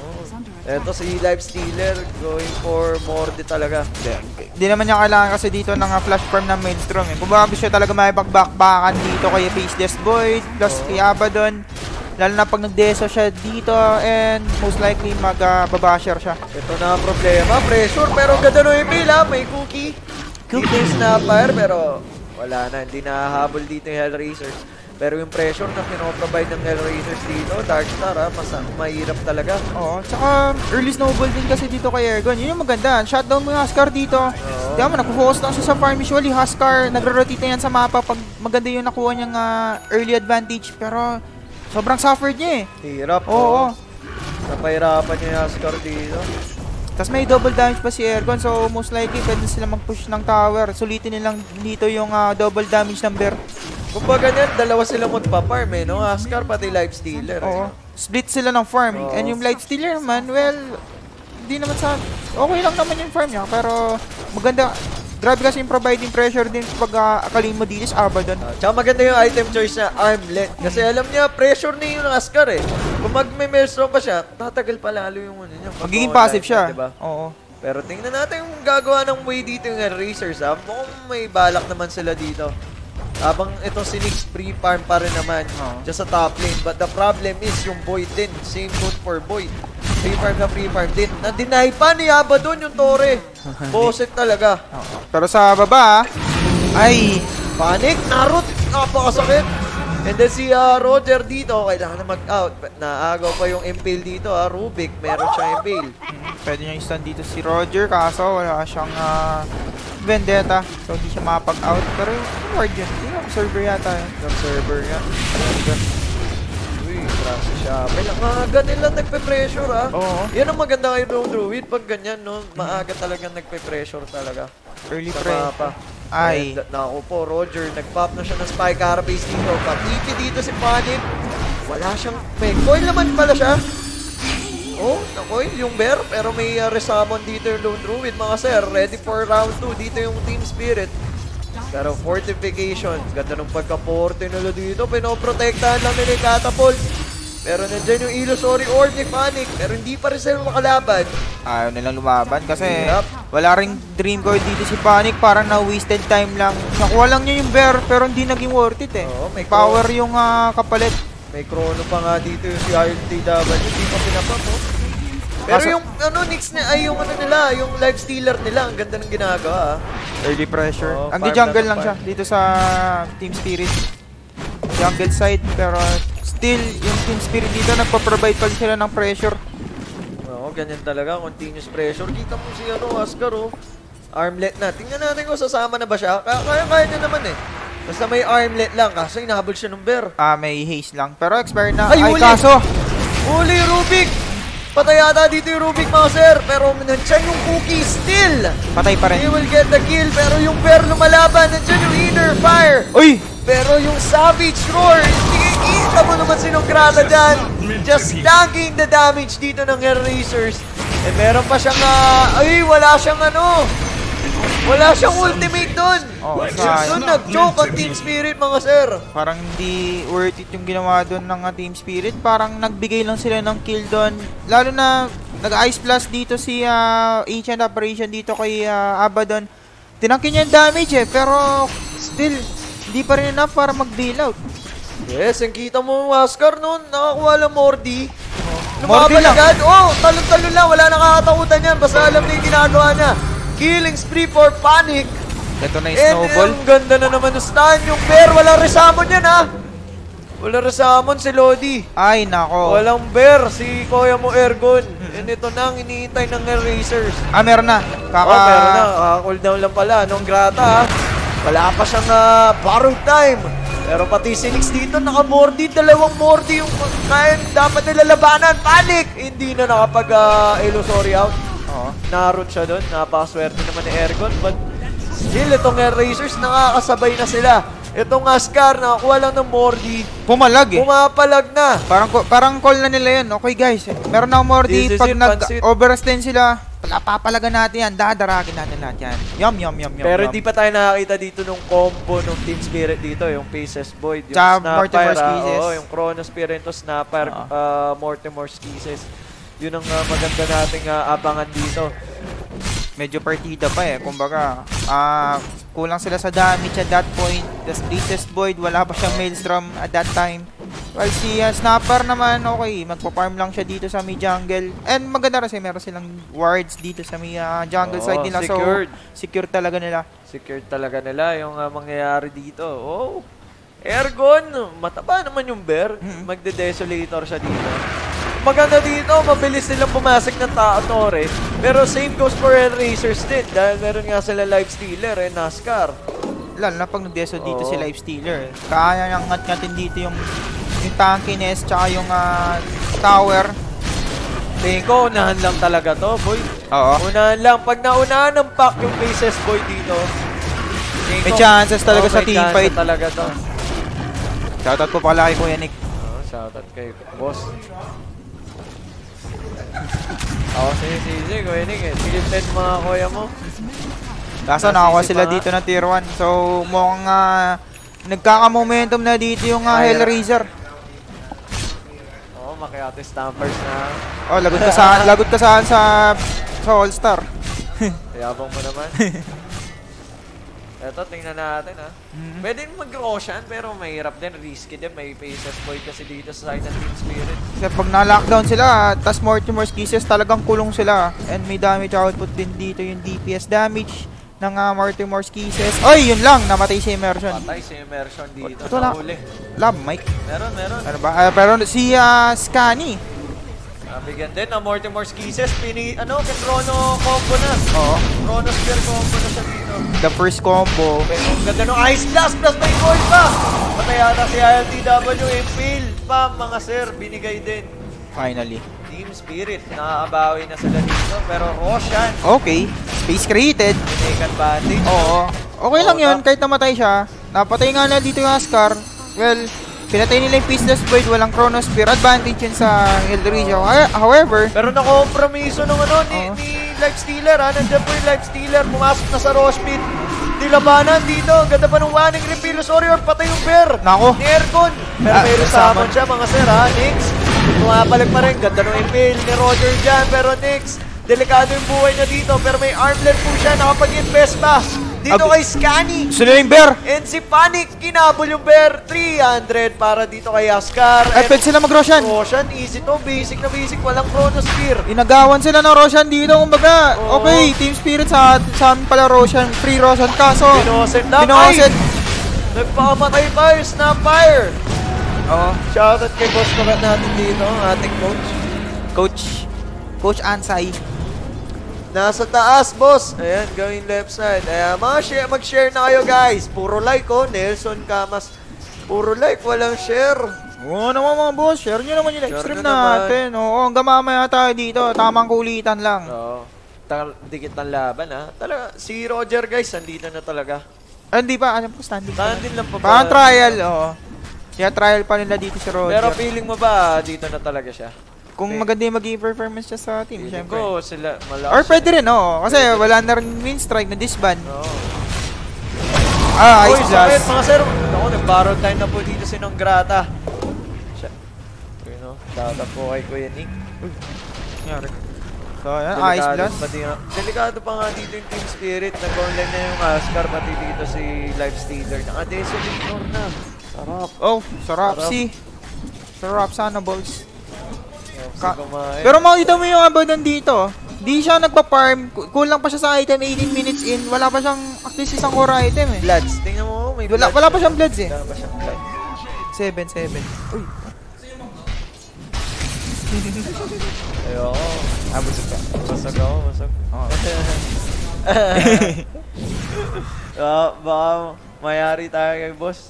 Eto si Life Stealer going for Morde talaga. Hindi naman niya kailangan kasi dito ng uh, flash farm ng Maelstrom. Eh. Kung baka gusto talaga may backbackan dito kay Faceless Void plus Oh. kay Abaddon. Lalo na pag nag-deso siya dito and most likely mag-babasher siya. Ito na ang problema. Pressure pero ganda no yung pila. May cookie. Cookie snapper pero wala na. Hindi nahahabol dito yung Hellraisers. Pero yung pressure na pinoprovide ng Hellraisers dito, Darkstar ha, mas mahirap talaga. Oo, tsaka early snowball din kasi dito kay Ergon. Yun yung maganda. Shutdown mo yung Huskar dito. Di mo, nag-focus lang siya sa farm. Usually, Huskar, nagro-rotate na yan sa mapa pag maganda yung nakuha niyang uh, early advantage. Pero sobrang suffered niya eh. Hirap. Oo. oo. Napahirapan niya yung Huskar dito. Tapos may double damage pa si Ergon. So most likely, pwede sila mag-push ng tower. Sulitin nilang dito yung uh, double damage number. Kung ba ganyan, dalawa sila magpa-farm eh, no? Huskar pati Life Stealer. Oo. Eh. Split sila ng farm. Oo. And yung Life Stealer naman, well, hindi naman sa... Okay lang naman yung farm niya. Pero maganda. Grabe kasi yung providing pressure din pag uh, akaling mo dito sa Abaddon. Uh, tsaka maganda yung item choice na Armlet. Kasi alam niya, pressure na yung Huskar eh. Kung mag-Maelstrom pa siya, tatagal pa lalo yung ano niya. Magiging passive siya. Diba? Oo. Pero tingnan natin yung gagawa ng way dito yung Hellraisers ha. Mukhang may balak naman sila dito. Habang ito si Nyx free farm pa rin naman uh-huh. just sa top lane. But the problem is yung Void din. Same good for Void. Free farm na free farm din. Na-deny pa ni Abaddon yung Torre. Boset talaga. Uh-huh. Pero sa baba, ay... Panic! Narut! Napakasakit! And then si uh, Roger dito, kailangan na mag-out. Naagaw pa yung impale dito ha. Rubik, meron siya impale. Pwede niya i-stun dito si Roger, kaso wala siyang uh, vendetta. So hindi siya makapag-out. Pero yung ward yun, yung observer yata yun. Observer yan. Uy, grabe siya. May maaga nila nagpe-pressure ha. Oo. Yan ang maganda kay Drone Druid. Pag ganyan no, maaga talagang nagpe-pressure talaga. Early Sa pre. mapa. Ay. And, naku po, Roger, nag-pop na siya ng Spy Carapace dito. Patipi dito si Panic. Wala siyang... May coil naman pala siya. Oh, na-coil yung bear. Pero may uh, resummon dito yung Lone Druid, mga sir. Ready for round two. Dito yung Team Spirit. Pero fortification. Ganda ng pagka-forte nila dito. Pinoprotektahan lang nila yung catapult. Pero nandiyan yung Illusory Orb ni Panic. Pero hindi pa rin sila makalaban. Ayaw nilang lumaban kasi Hirap. wala ring Dream Coil dito si Panic. Parang na-wasted time lang. Nakuha lang niya yung bear pero hindi naging worth it eh. Oo, may power yung uh, kapalit. May chrono pa nga dito yung si R T W. Hindi pa pinapap oh. Pero Kaso- yung ano Nyx na ay yung ano nila, yung Life Stealer nila, ang ganda ng ginagawa. ah. Early pressure. Oo, Ang farm jungle na lang ng siya dito sa Team Spirit. Jungle side pero still yung Team Spirit dito nagpa-provide pa rin sila ng pressure. Oo, ganyan talaga, continuous pressure. Kita mo si ano, Huskar oh. Armlet na. Tingnan natin kung sasama na ba siya. Kaya kaya, kaya niya naman eh. Basta may armlet lang, kaso inahabol siya ng bear. Ah, may haste lang. Pero expired na. Ay, Ay, uli! kaso! Uli, Rubik! Patay yata dito yung Rubik, mga sir. Pero nandiyan yung Cookie still. Patay pa He rin. will get the kill, pero yung bear lumalaban. Nandiyan yung Inner Fire. Uy! Pero yung Savage Roar, kita mo naman sinong Krata dyan. Just tanking the damage dito ng Hellraisers. And meron pa siyang, uh, ay, wala siyang ano. Wala siyang ultimate doon. Oh, Doon sayang. nag-choke ang Team Spirit, mga sir. Parang hindi worth it yung ginawa doon ng uh, Team Spirit. Parang nagbigay lang sila ng kill doon. Lalo na nag-ice blast dito si uh, Ancient Operation dito kay uh, Abaddon. Tinangkin niya yung damage eh. Pero still, hindi pa rin enough para mag-bailout. Yes, ang kita mo, Huskar noon, nakakuha lang Mordi. Mordi Lumaban lang. agad. Oh, talon-talon lang, wala nakakatakutan yan. Basta alam na yung ginagawa niya. Killing spree for Panic. Ito na yung And snowball. ang ganda na naman ng stun. Yung bear, walang resummon yan ha. Walang resummon si Lodi. Ay, nako. Walang bear, si Kuya mo Ergon. And ito na ang iniintay ng Hellraisers. Ah, meron na. Kaka... Oh, meron na. Kaka-cool down lang pala. Anong grata ha. Wala pa siyang uh, borrow time. Pero pati si Nyx dito, naka-mordi. Dalawang mordi yung kaya dapat nilalabanan. Panic! Hindi na nakapag-illusory out. Oo. Narot siya doon. Napakaswerte naman ni Ergon. But still, itong Hellraisers, nakakasabay na sila. Itong Huskar, nakakuha lang ng mordi. Pumalag eh. Pumapalag na. Parang parang call na nila yun. Okay guys, meron na akong Mordi. This is Pag it, pansit. nag-overextend sila, papalagan natin yan, dadaragin natin lahat yan. Yum, yum, yum, yum. Pero yum. hindi pa tayo nakakita dito nung combo nung Team Spirit dito, yung Faceless Void, yung Tsaka Snapfire, Mortimer's ah, Kisses. oo, yung Chronos Spear into Snapfire, Oo. uh, Mortimer's Kisses. Yun ang uh, maganda nating uh, abangan dito. Medyo partida pa eh. Kumbaga, ah kulang sila sa damage at that point. The Faceless Void, wala pa siyang Maelstrom at that time. While si uh, Snapper naman, okay, magpa-farm lang siya dito sa may jungle. And maganda kasi meron silang wards dito sa may uh, jungle Oo, side nila. secured. So, secure talaga nila. Secured talaga nila yung uh, mangyayari dito. Oh, Airgon, mataba naman yung bear. Mm-hmm. Magde-desolator siya dito. Maganda dito, mabilis silang pumasok ng tao, Tore. Pero same goes for Hellraisers din. Dahil meron nga sila Life Stealer and NASCAR. Lalo na pag nag-deso dito Oo. si Lifestealer. Kaya niyang ngat-ngatin dito yung yung tankiness tsaka yung ah, tower. Tingin ko, unahan lang talaga to, boy. Oo. Unahan lang. Pag naunahan ng pack yung Faceless Boy dito, tingin May ko, chances talaga oh, sa may teamfight. chance talaga to. Shoutout po pala kay Kuya Nick. Oh, shoutout kay boss. Ako, sige, sige, sige, Kuya Nick eh. Sige, ten mga kuya mo. Kaso Nasisi nakakuha pa sila nga. dito na tier one. So mukhang ah, nagkaka-momentum na dito yung ah, Ay, Hellraiser. Oo, oh, Makiate Stampers na. Oh, lagot ka saan? lagot ka saan sa sa All-Star? Yabang mo naman. Eto, tingnan natin ha. Mhm. Pwede mag-Roshan, pero mahirap din. Risky din. May Faceless Boy kasi dito sa side ng Team Spirit. Kasi pag na-lockdown sila, tas Mortimer's Kisses, talagang kulong sila. And may damage output din dito yung D P S damage ng uh, Mortimer's Kisses. Oy, yun lang, namatay si Immersion. Patay si Immersion dito. Ito na. Nahuli. Lab, Mike. Meron, meron. Ano ba? Ah, pero si uh, Scanny. Nabigyan din ang Mortimer's Kisses. Pini, ano, kay Chrono combo na. Oo. Chrono Spear combo na siya dito. The first combo. Pero ang ganda ng Ice Blast plus may gold pa. Patay ata si I L T W. Impale pa, mga sir. Binigay din. Finally. Team Spirit. Nakakabawi na sila dito. Pero Roshan, Okay. Space created. take advantage. Oo. Okay lang Oo, yun, tap- kahit namatay siya. Napatay nga na dito yung Ascar. Well, pinatay nila yung Faceless Void, walang Chrono Spear. Advantage yun sa Hellraiser. Howe- However, Pero nakompromiso nung ano ni, Oo. ni Life Stealer ha. Nandiyan po yung Life Stealer. Pumasok na sa Rosh Pit. Nilabanan dito. Ang ganda pa ng Wanning Repilus Warrior. Patay yung bear. nako. Ni Aircon. Pero Ah, may summon. resummon siya mga sir ha. Nix. Tumapalik pa rin. Ganda ng impale ni Roger dyan. Pero Nix, delikado yung buhay niya dito. Pero may armlet po siya. Nakapag-invest pa. Dito Ab- kay Scanny. Gusto nila yung bear. And si Panic. Kinabol yung bear. three hundred para dito kay Ascar. At pwede sila mag-Roshan. Roshan, easy to. Basic na basic. Walang Chrono Spear. Inagawan sila ng Roshan dito. Kumbaga, Oo. okay, Team Spirit sa, sa amin pala Roshan. Free Roshan. Kaso, Binoset na. binoset. Ay! Nagpakamatay tayo. Snapfire. Oo. Shoutout kay Boss Kagat natin dito. Ang ating coach. Coach. Coach Ansay. Nasa taas, boss. Ayan, gawin left side. Ayan, mga share, mag-share na kayo, guys. Puro like, oh. Nelson Camas. Puro like, walang share. Oo naman mga boss. Share nyo naman yung live Share stream nyo naman. natin. Oo, hanggang mamaya tayo dito. Tamang kulitan lang. Oo. Tal- dikit ng laban, ha. Talaga, si Roger, guys, andito na talaga. Ah, hindi pa. Ano po? Standing pa. Saan din lang pa ba? Parang trial, oo. Kaya trial pa nila dito si Roger. Pero feeling mo ba, dito na talaga siya? Kung Okay. maganda yung magiging performance niya sa team, Feeling syempre. ko, sila malakas. Or pwede rin, oo. Kasi wala na rin win strike na disband. Oo. Ah, Uy, Ice sakit, Blast. mga sir. Ako, nag-borrow time na po dito si Nong Grata. Siya. Uy, no? Data po kay Kuya Nick. Nangyari. So, ayan, Ice Delikado Blast. pati nga. Delikado pa nga dito yung Team Spirit. Nag-online na yung Ascar, pati dito si Life Stealer. Naka-desolator na. Sarap. Oh, sarap Sarap. si. Sarap sana, balls. Ka- Ka- kumain. Pero makita mo yung abadan dito. Di siya nagpa-farm. Ku- Kulang pa siya sa item eighteen minutes in. Wala pa siyang, at least isang core item eh. Bloods. Tingnan mo, may Wala, bloods wala pa siya. siyang bloods eh. Wala pa siyang bloods. seven seven. Uy. Ayoko. Ah, busog ka. Basag ako, basag. Oo. Ah, baka mayari tayo kay boss.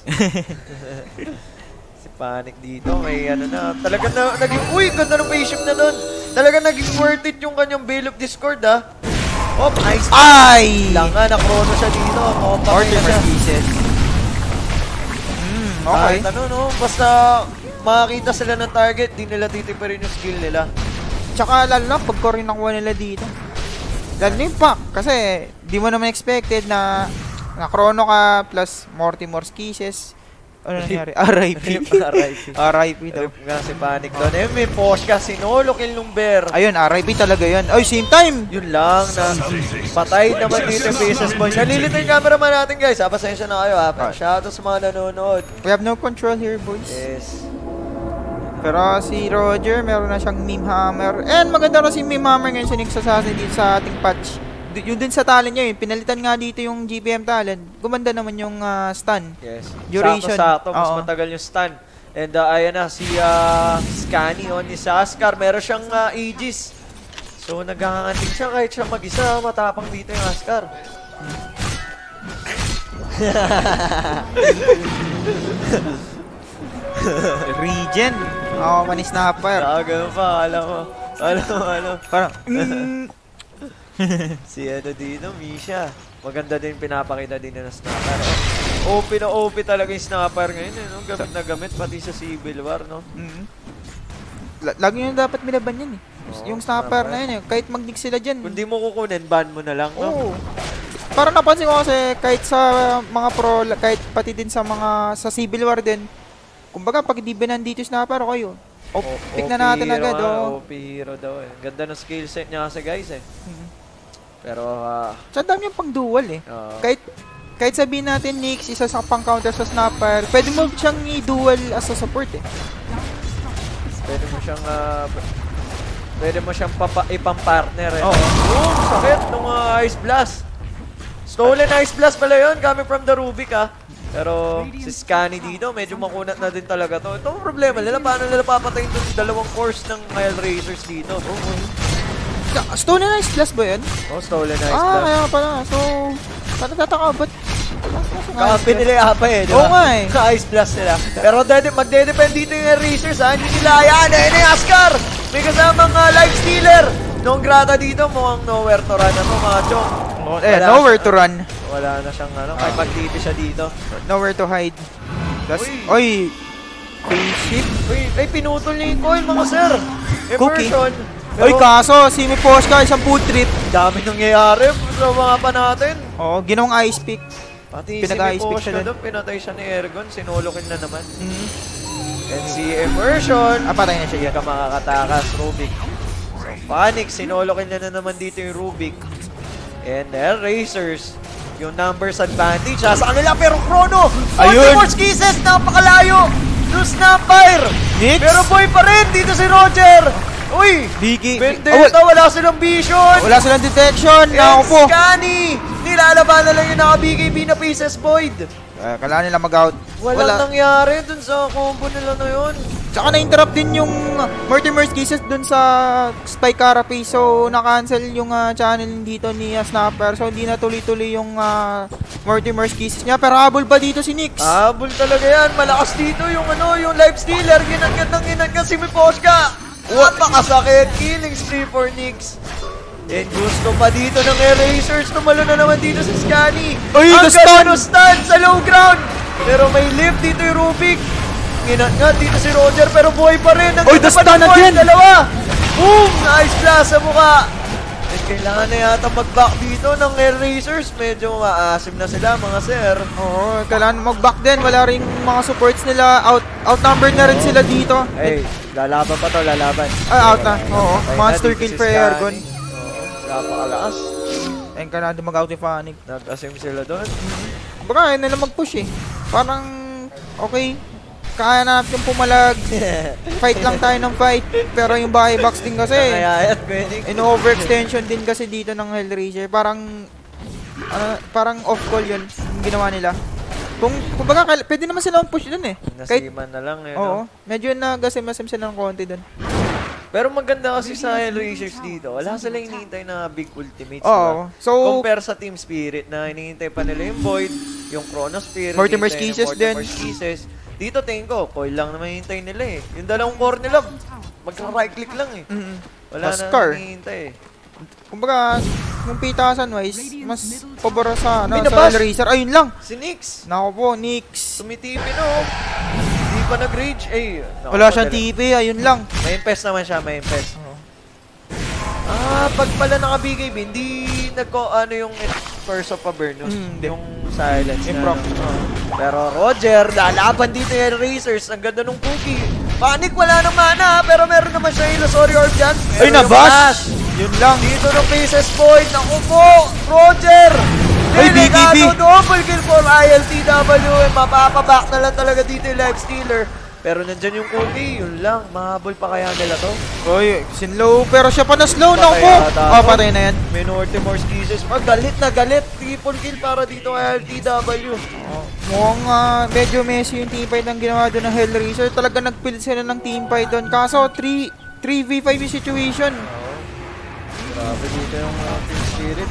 Si Panic dito, may ano na. Talaga na, naging, uy, ganda ng spaceship na doon. Talaga naging worth it yung kanyang Veil of Discord, ha. Oh, nice. Ay! Lang nga, na-chrono siya dito. Kompak Or niya siya. pieces. Hmm, okay. Kahit ano, no? Basta makakita sila ng target, di nila titipirin yung skill nila. Tsaka lalo na pag core yung nakuha nila dito. Lalo na yung pack. Kasi, di mo naman expected na na chrono ka plus Mortimer's Kisses. Ano nangyari? R I P. R I P. R I P daw. Rip nga si Panic doon. Eh, may Poshka, sinolo kill nung bear. Ayun, R I P talaga yun. Ay, same time! Yun lang na patay naman dito yung Faces Boy. Nalilito yung cameraman natin guys. Ha, pasensya na kayo ha. Shoutout sa mga nanonood. We have no control here, boys. Yes. Pero si Roger, meron na siyang meme hammer. And maganda rin si meme hammer ngayon sa Nyx Assassin dito sa ating patch. D yun din sa talent niya yun. Pinalitan nga dito yung G P M talent. Gumanda naman yung uh, stun. Yes. Duration. Sakto-sakto. Mas Oo. matagal yung stun. And uh, ayan na, si uh, Scanny on ni Saskar. Meron siyang uh, Aegis. So naghahanganting siya kahit siya mag-isa. Matapang dito yung Askar. Regen. Oo, oh, manisnapper. Ah, ganun pa. Alam mo. Alam mo, alam. Parang, mm. Si ano dito, Misha. Maganda din pinapakita din na snapper. O P na O P talaga yung snapper ngayon. Eh, no? Gamit na gamit, pati sa Civil War, no? Mm-hmm. Lagi nyo dapat binaban yan eh. Oo, yung snapper snapper. na yun eh. Kahit mag-dig sila dyan. Kung di mo kukunin, ban mo na lang, no? Oo. Parang napansin ko kasi kahit sa mga pro, kahit pati din sa mga sa Civil War din, kumbaga pag di banan dito snapper kayo, o, O- pick na O P natin hero agad. nga, Oh. O P hero daw eh. Ganda ng skill set niya kasi guys eh. Mhm. Pero, ah, Sa dami yung pang dual eh. ah, Kahit kahit sabihin natin Nyx, isa sa pang counter sa snapper, pwede mo siyang i-dual as a support eh. pwede mo siyang, ah, p- pwede mo siyang papa, ipang-partner eh. Oo. Boom! Sakit nung ah, Ice Blast. Stolen Ice Blast pala yun, coming from the Rubik ah. Pero si Scanny dito, medyo makunat na din talaga to. Ito ang problema nila, paano nila papatayin itong dalawang course ng Mile Racers dito? Ka- Stone and Ice Blast ba yun? Oh, Stolen Ice Ah, Blast. kaya pala. So, paano tataka ba't? Kakampi nila yung apa eh, di ba? Oo nga eh. Ka-Ice Blast nila. Pero dede, magde-depend dito yung Racers ha, hindi nila ayan. Ayun na yung Askar! May kasamang uh, Life Stealer! Nung grata dito, mukhang nowhere to run na to mga chong. Eh, Wala nowhere siya- to run. Wala na siyang ano, kahit mag-T V siya dito. Nowhere to hide. Das, Uy. oy, spaceship. Uy, ay pinutol niya yung coil mga sir. Cookie. Immersion. Oy, kaso, si Mi Poshka, isang food trip. dami nangyayari sa mga pa natin. Oo, ginawang ice pick. Pati Pinag-ice si pick Miposh siya na dun. doon, pinatay siya ni Ergon, sinulokin na naman. Mm. And si Immersion, Ah, patay na siya. hindi ka makakatakas, Rubik. So, Panic, sinulokin na, na naman dito yung Rubik. And then, Racers, yung numbers advantage ha, sa kanila, pero Chrono, Ayun. forty-four kisses, napakalayo, no Snapfire. Nyx. Pero boy pa rin, dito si Roger. Uy, Biggie. Vendetta, Oh, wala silang vision. wala silang detection. And Ako po. Scanny, nilalaban na lang yung naka-B K B na Pieces Void. Uh, kailangan nila mag-out. Walang Wala. nangyari dun sa combo nila na yun. Tsaka na-interrupt din yung uh, Mortimer's Kisses dun sa Spy Carapace. So, na-cancel yung uh, channel dito ni uh, Snapper. So, hindi na tuloy-tuloy yung uh, Mortimer's Kisses niya. Pero habol pa dito si Nyx. Habol talaga yan. Malakas dito yung ano, yung life stealer. Ginagad ng ginagad si Miposhka. Napakasakit. Killing spree for Nyx. And gusto pa dito ng Erasers. Tumalo na naman dito si Scanny. Ay, Ang the stun! ganda ng stun sa low ground. Pero may lift dito yung Rubik. Ginagad dito si Roger pero buhay pa rin. Ang Oy, ganda the pa stun ng point. again! Dalawa. Boom! Nice blast sa mukha. And kailangan na yata mag-back dito ng Erasers. Medyo maasim na sila mga sir. Oo, kailangan mag-back din. Wala rin mga supports nila. Out, outnumbered na rin sila dito. Hey, lalaban pa to, lalaban. Ah, out na. Oo, Ayun na, monster dito kill si for Scanny. Ergon. Oo, napakalakas. Ayun ka na mag-out ni Panic. Nag-assume sila doon. Baka ayun nila mag-push eh. Parang, okay. Kaya na natin pumalag. Fight lang tayo ng fight. Pero yung buy box din kasi. Nakayayat ko yun. In-overextension din kasi dito ng Hellraiser. Parang, ano, parang off-call yun. Yung ginawa nila. Kung, kumbaga, kail- pwede naman sila push dun eh. Kahit, Nasiman na lang eh. oo. No? Medyo nagasim-asim sila ng konti dun. Pero maganda kasi sa Hellraisers dito, wala silang hinihintay na big ultimates. Oo. Diba? So, Compare sa Team Spirit na hinihintay pa nila yung Void, yung Chrono Spirit, Mortimer's hinihintay Kisses yung din. Mortimer's Kisses. Dito tingin ko, coil lang naman hinihintay nila eh. Yung dalawang core nila, magka-right click lang eh. mm, Wala Huskar. na hinihintay eh. kumbaga, yung pitasan wise, mas pabor sa, ano, sa Binabas. Hellraiser. Ayun lang. Si Nyx, Nako po, Nyx. tumitipi no. Hindi pa nag-rage. Eh, naku, Wala siyang padala. T P, ayun lang. May impes naman siya, may impes. Oo. Ah, Ah, pag pala naka-B K B, hindi nagko ano yung Curse of Avernus, Hmm, yung silence na. Improc. ano. Pero Roger, lalaban dito yung Racers. Ang ganda nung cookie. Panic, wala nang mana, pero meron naman siya Illusory Orb dyan. Ay, Pero yung nabash! Yun lang. dito ng Faces Void. Naku po, Roger! Ay, B K B! Delicado, double kill for I L T W. Mapapaback na lang talaga dito yung Lifestealer. Pero nandyan yung cookie, yun lang. Mahabol pa kaya nila to? Oy, sinlow. Pero siya pa na-slow na Patay po. ata Oh, to. patay na yan. Minority Morse Kisses. Ah, galit na galit. Triple kill para dito kay L T W. Mukhang ah, medyo messy yung teamfight ng ginawa doon ng Hellraiser. Talaga nag-build sila ng teamfight doon. Kaso, three v five yung situation. Grabe dito yung uh, Team Spirit.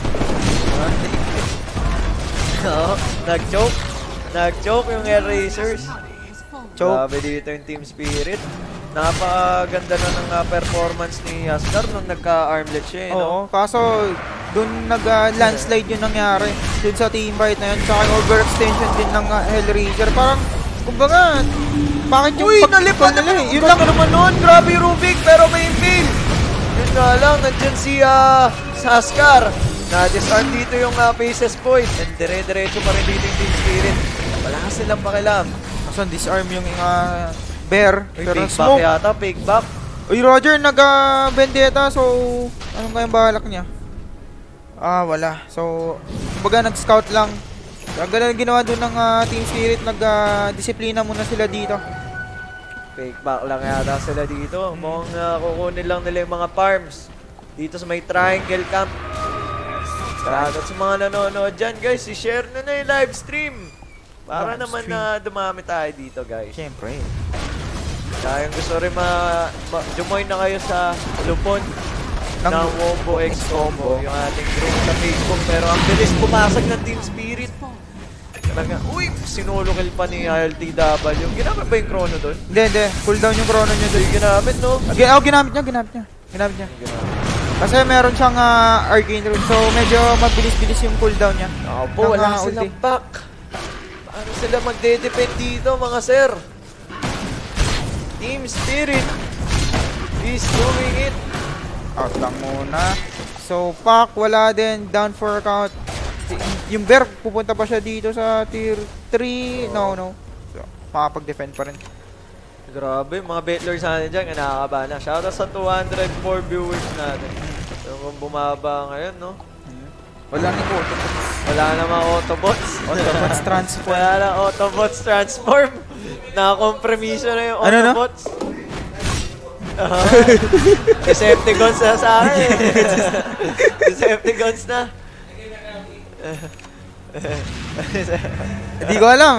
Oo, nag-choke. Nag-choke yung Hellraisers. Choke. Grabe dito yung Team Spirit. Napakaganda na ng uh, performance ni Ascar nung nagka-armlet siya, eh, Oo, no? kaso doon nag-landslide yung nangyari. Doon sa teamfight na yun. Tsaka yung overextension din ng ah, Hellraiser. Parang, kumbaga, bakit yung Uy, pag- nalipad nila naman. eh. Yun Yun lang lang. naman nun. Grabe yung Rubik, pero may fail. Yun nga lang, nandyan si uh, Ascar. Na-disarm dito yung uh, Faces Void. And dire-diretso pa rin dito yung Team Spirit. Wala silang pakilam. Kaso disarm yung uh, bear. Uy, Pero fake back smoke. yata, fake back. Uy, Roger, nag-vendetta. So, anong kayang balak niya? Ah, wala. So, kumbaga nag-scout lang. Ang ganda ng ginawa doon ng ah, Team Spirit. Nag-disiplina muna sila dito. Fake back lang yata sila dito. Mukhang uh, kukunin lang nila yung mga farms. Dito sa may triangle camp. At sa mga nanonood dyan, guys, i-share na na yung live stream. Para Live naman stream. na dumami tayo dito, guys. Siyempre. Kaya gusto rin ma, ma jumoin na kayo sa lupon Ng- ng Wombo X Combo, yung ating group sa Facebook. Pero ang bilis pumasag ng Team Spirit. Talaga, uy, sinolo kill pa ni I L T W. Ginamit ba yung chrono doon? Hindi, hindi. Cooldown yung chrono niya doon. Hindi ginamit, no? Ah, gi- oh, ginamit niya, ginamit niya. Ginamit niya. Ginamit. Kasi meron siyang ah, Arcane Rune. So, medyo mabilis-bilis yung cooldown niya. Ako po, wala Ng, ah, silang ulti. back. Paano sila magde-defend dito, mga sir? Team Spirit is doing it. Out lang muna. So, Pac, wala din. Down for count. Yung bear, pupunta pa siya dito sa tier three. No, no. So, makapag-defend pa rin. Grabe, mga betlers natin dyan, nakakaba na. Shoutout sa two hundred four viewers natin. So, kung bumaba ngayon, no? Wala na po. Wala namang Autobots. Autobots transform. Wala na Autobots transform. Naka-compromiso na yung Ano na? Autobots. Uh, Decepticons na sa akin. Decepticons na. Hindi ko alam.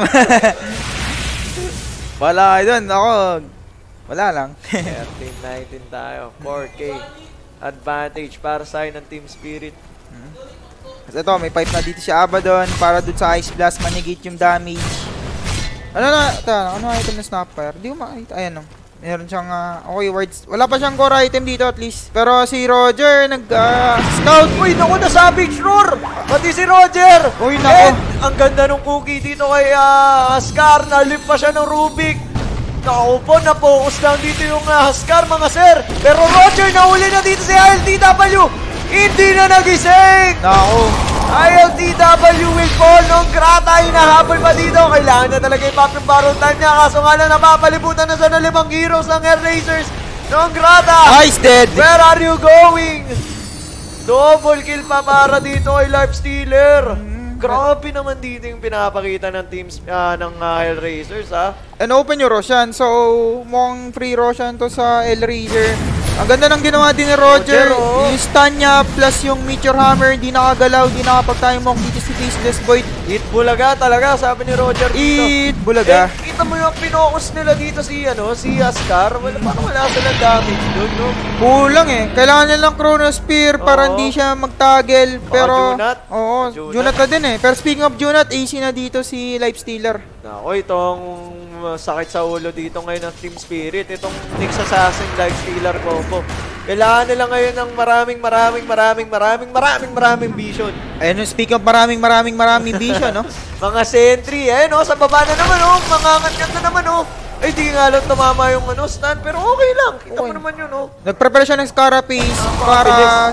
Wala kayo dun. Ako, wala lang. thirteen nineteen tayo. four K. Advantage para sa ng Team Spirit. Kasi ito, may pipe na dito si Abaddon para dun sa Ice Blast, manigate yung damage. Ano na, ito, ano item na snapper? Hindi ko makita. Ayan, no. Meron siyang, uh, okay, words. Wala pa siyang core item dito at least. Pero si Roger, nag-scout. Uy, naku na Savage Roar! Pati si Roger! Uy, naku. And ang ganda ng cookie dito kay uh, Ascar. Nalip pa siya ng Rubik. Naku po, na-focus lang dito yung uh, Ascar, mga sir. Pero Roger, nahuli na dito si I L T W. Hindi na nagising! Naku. I L T W will fall nung Grata. Hinahabol pa dito. Kailangan na talaga i-pop yung barutan niya. Kaso nga lang napapalibutan na sa na limang heroes ng Hellraisers. Nung Grata! Ice dead. Where are you going? Double kill pa para dito kay Lifestealer. Grabe naman dito yung pinapakita ng teams ah, ng uh, Hellraisers, ha? And open yung Roshan. So, mukhang free Roshan to sa Hellraiser. Ang ganda ng ginawa din ni Roger. Roger, oh. Yung stun niya plus yung Meteor Hammer. Hindi nakagalaw. Hindi nakapag-time walk dito si Faceless Void. Eat bulaga talaga, sabi ni Roger dito. Eat bulaga. Eh, kita mo yung pinokus nila dito si, ano, si Ascar. Wala, parang wala silang damage doon, no? Kulang eh. Kailangan niya lang Chrono Spear para Oo. hindi siya magtagel. Pero, Junat. oo, Junat. Junat na din eh. Pero speaking of Junat, A C na dito si Lifestealer. Nako, itong uh, sakit sa ulo dito ngayon ng Team Spirit. Itong Nyx Assassin Lifestealer combo. Kailangan nila ngayon ng maraming, maraming, maraming, maraming, maraming, maraming vision. Ayun, speaking of maraming, maraming, maraming vision, no? Mga sentry, eh, no? Sa baba na naman, oh. Mga ngat na naman, oh. Ay, di nga lang tumama yung ano, stun. Pero okay lang. Kita Okay. mo naman yun, oh. Nagprepare siya ng Scarapace para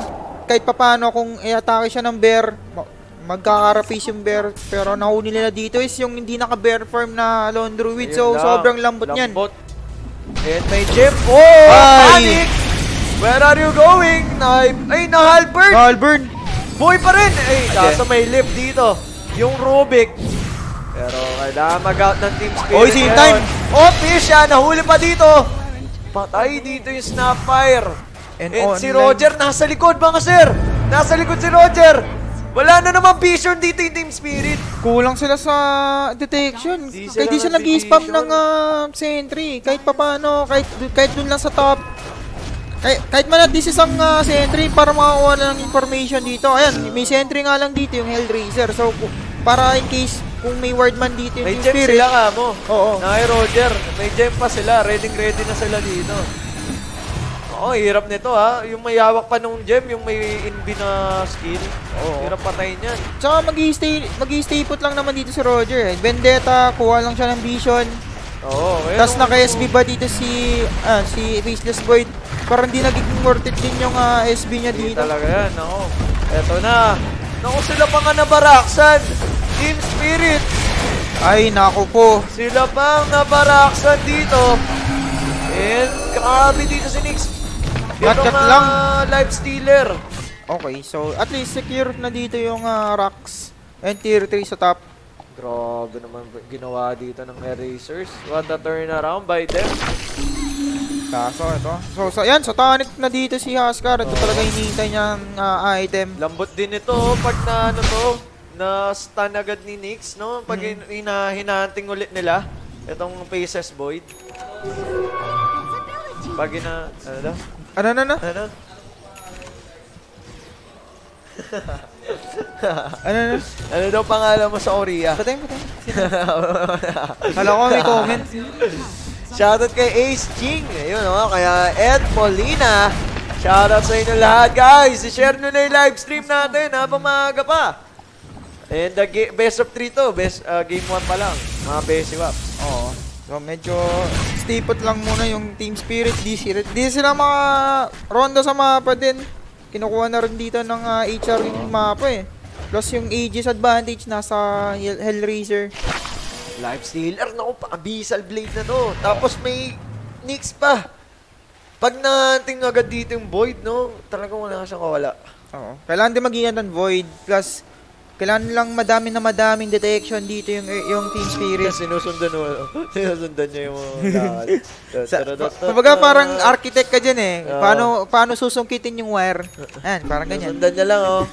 kahit papano kung i-atake siya ng bear, ma- magkakarapis yung bear. Pero nahuli nila dito is yung hindi naka-bear farm na Lone Druid. Ayun So, lang. sobrang lambot niyan. Lambot. And may gem. Oh! Ay! Panic! Where are you going? Ay, ay na-halberd! Halberd! Boy pa rin! Ay, kaso may lift dito. Yung Rubik. Pero kailangan mag-out ng Team Spirit. Oy, same ngayon. time. Oh, fish siya. Nahuli pa dito. Patay dito yung Snapfire. And And, si online. Roger nasa likod, mga sir. Nasa likod si Roger. Wala na naman vision dito yung Team Spirit. Kulang sila sa detection. Di Kahit sila di sila nag-spam nag-detection. ng ah, sentry. Kahit papano, kahit, kahit dun lang sa top. Kahit, kahit man at this is ang ah, sentry para makakuha na ng information dito. Ayan, may sentry nga lang dito yung Hellraiser. So, ku- para in case kung may ward man dito yung May Team gem Spirit. sila ka mo. Oo. Na kay Roger. May gem pa sila. Ready ready na sila dito. Oo, hirap nito ha. Yung may hawak pa nung gem, yung may inbi na skill. Oo. Hirap patayin yan. Tsaka mag-i-stay, mag-i-stay put lang naman dito si Roger. Eh. Vendetta, kuha lang siya ng vision. Oo. Okay, Tapos naka-S B ba dito si ah, si Faceless Void? Parang di nagiging worth it din yung ah, S B niya Hindi dito. talaga yan. Ako. Eto na. Naku, sila pa nga nabaraksan. Team Spirit. Ay, naku po. Sila pang nabaraksan dito. And kakabi dito si Nix. Gat, Pero gat nga lang. life stealer. Okay, so at least secure na dito yung ah, rocks and tier three sa top. Grabe naman ginawa dito ng Erasers. What a turnaround by them. Kaso ito. So, sa yan, sa tonic na dito si Huskar. Ito talaga hinihintay niyang ah, item. Lambot din ito pag na ano to, na stun agad ni Nix, no? Pag Hmm. hin- hina hinahanting ulit nila itong Faceless Void. Pag ina ano daw? Ano na na? Ano? Ano na? Ano daw pangalan mo sa Korea? Patay, patay. Hala ko may comment. Shoutout kay Ace Ching. Ayun, oh, kaya Ed Molina. Shoutout sa inyo lahat, guys. I-share nyo na yung live stream natin habang maaga pa. And the ga- best of three to. Best, uh, game one pa lang. Mga basic waps. Oo. So medyo stay put lang muna yung Team Spirit. Di, sila- di sila mga ronda sa mapa din. Kinukuha na rin dito ng ah, H R yung mapa eh. Plus yung Aegis advantage nasa Hell- Hellraiser. Life Stealer. Naku, pa Abyssal Blade na to. Tapos may Nix pa. Pag nating agad dito yung Void, no? Talagang wala siyang kawala. Oo. Kailangan din mag-iingat ng Void. Plus, kailangan lang madami na madaming detection dito yung yung Team Spirit. Sinusundan mo. Sinusundan niya yung lahat. Sa, kumbaga parang architect ka dyan eh. Oo. Paano paano susungkitin yung wire? Ayan, parang ganyan. Sinusundan niya lang, oh.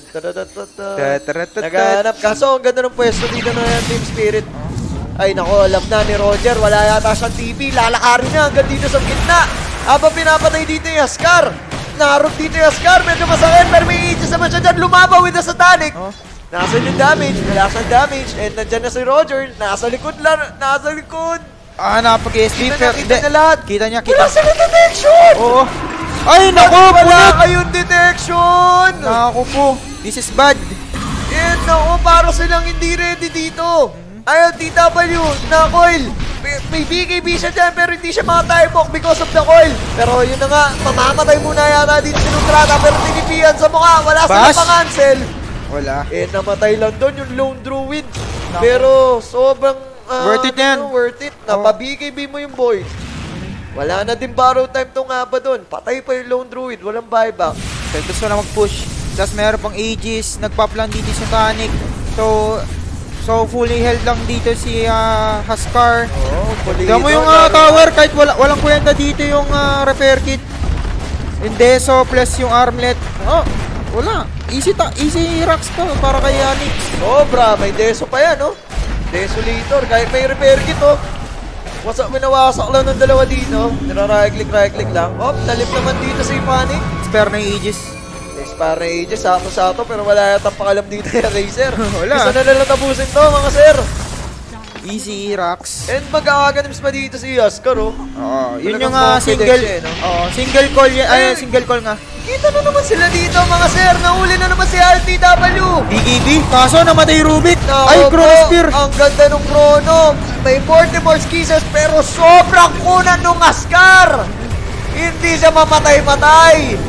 Tataratat. Naghahanap. Kaso, ang ganda ng pwesto dito na yan, Team Spirit. Ay, nako, alam na ni Roger. Wala yata siyang T V. Lalakarin niya hanggang dito sa gitna. Habang pinapatay dito yung Yaskar. Narot dito yung Yaskar. Medyo masakit. Pero may Aegis naman siya dyan. Lumabaw with the Satanic. Oh. Nasa yung damage. Wala siyang damage. And nandyan na si Roger. Nasa likod lang. Nasa likod. Ah, napag-S B. Kita niya, kita niya lahat. Kita niya, Wala kita. sila detection! Oo. Ay, naku, Wala punit! kayong detection! Naku po. This is bad. And naku, parang silang hindi ready dito. Ayun, T W, na coil. May, may B K B siya dyan, pero hindi siya maka-timebox because of the coil. Pero yun na nga, mamamatay muna yata dito si Nutrata, pero tinipian sa mukha. Wala silang Bash. pang-cancel. Wala. Eh, namatay lang doon yung Lone Druid. Naku. Pero sobrang ah, Worth it yan. ano, worth it. Napa-B K B mo yung boy. Wala na din borrow time to nga ba doon. Patay pa yung Lone Druid, walang buyback. So, gusto na mag-push. Tapos meron pang Aegis. Nagpop lang dito sa Tonic. So, so fully held lang dito si ah, Huskar. Oh, Tignan mo yung ah, tower. Kahit wala, walang kwenta dito yung ah, repair kit. Indeso plus yung armlet. Oh, wala. Easy ta easy rocks to para kay Yannick. Sobra, may deso pa yan, oh. Desolator, kahit may repair kit, oh. Wasak, minawasak lang ng dalawa dito. Nira-right-click-right-click lang. Oh, talip naman dito si Panic. Spare na Aegis. Expire na ages, sakto-sakto, pero wala yata pakalam dito yung Razer. Wala. Isa na lang tapusin to, mga sir. Easy rocks. And mag-aaganis pa dito si Yaskar, oh. Oo, yun Talagang yung ah, confidence single. siya, eh, no? Oo, single call yan. Ay, Eh. single call nga. Kita na naman sila dito, mga sir. Nahuli na naman si R T W. B K B. Kaso namatay Rubik. Nako Ay, po, Chrono Spear. Ang ganda ng Chrono. May forty more skisses, pero sobrang kunan nung Askar. Hindi siya mamatay-matay.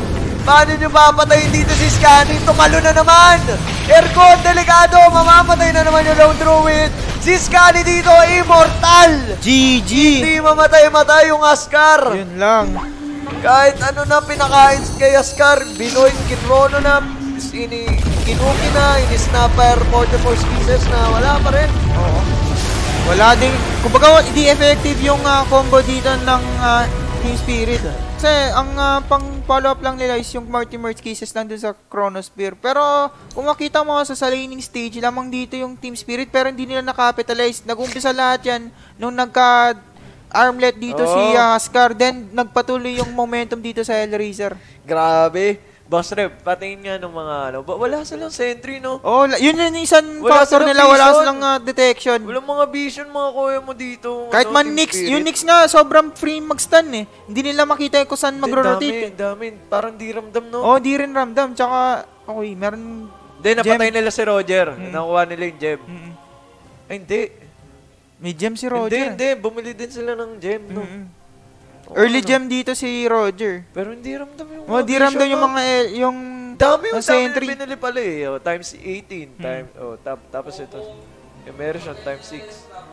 Paano nyo papatayin dito si Scanny? Tumalo na naman! Aircon, delikado! Mamamatay na naman yung Lone Druid! Si Scanny dito, immortal! G G! Hindi mamatay-matay yung Askar! Yun lang. Kahit ano na pinakain kay Askar, Binoy, Kinrono na, ini, Kinuki na, ini-snapper, Mojo Force pieces na, wala pa rin. Oo. Wala din. Kumbaga, hindi effective yung uh, combo dito ng uh, Team Spirit. Kasi, ang uh, pang-follow up lang nila is yung Marty Merch cases lang dun sa Chronosphere. Pero, kung makita mo sa laning stage, lamang dito yung Team Spirit, pero hindi nila nakapitalize. Nag-umpisa lahat yan nung nagka armlet dito oh. si uh, Askar. Then, nagpatuloy yung momentum dito sa Hellraiser. Grabe. Boss Rep, patingin nga ng mga ano. Ba, wala silang sentry, no? Oh, yun yung isang Wala factor silang nila. Wala vision. silang uh, detection. Walang mga vision, mga kuya mo dito. Kahit ano, man Team Nix, Spirit. yung Nix nga, sobrang free mag-stun eh. Hindi nila makita kung saan magro-rotate. Dami, dami. Parang di ramdam, no? Oh, di rin ramdam. Tsaka, okay, meron... Hindi, napatay gem. nila si Roger. Mm. Nakuha nila yung gem. Mm-mm. Ay, hindi. May gem si Hindi, Roger. hindi. Bumili din sila ng gem, no? Mm-mm. Oo, Early ano. gem dito si Roger. Pero hindi ramdam yung Oh, mga di ramdam vision, yung no? mga, eh, yung... Dami yung Nasa dami entry. na binili pala eh. Oh, times eighteen. Hmm. Time, oh, tap, tapos ito. Immersion times six.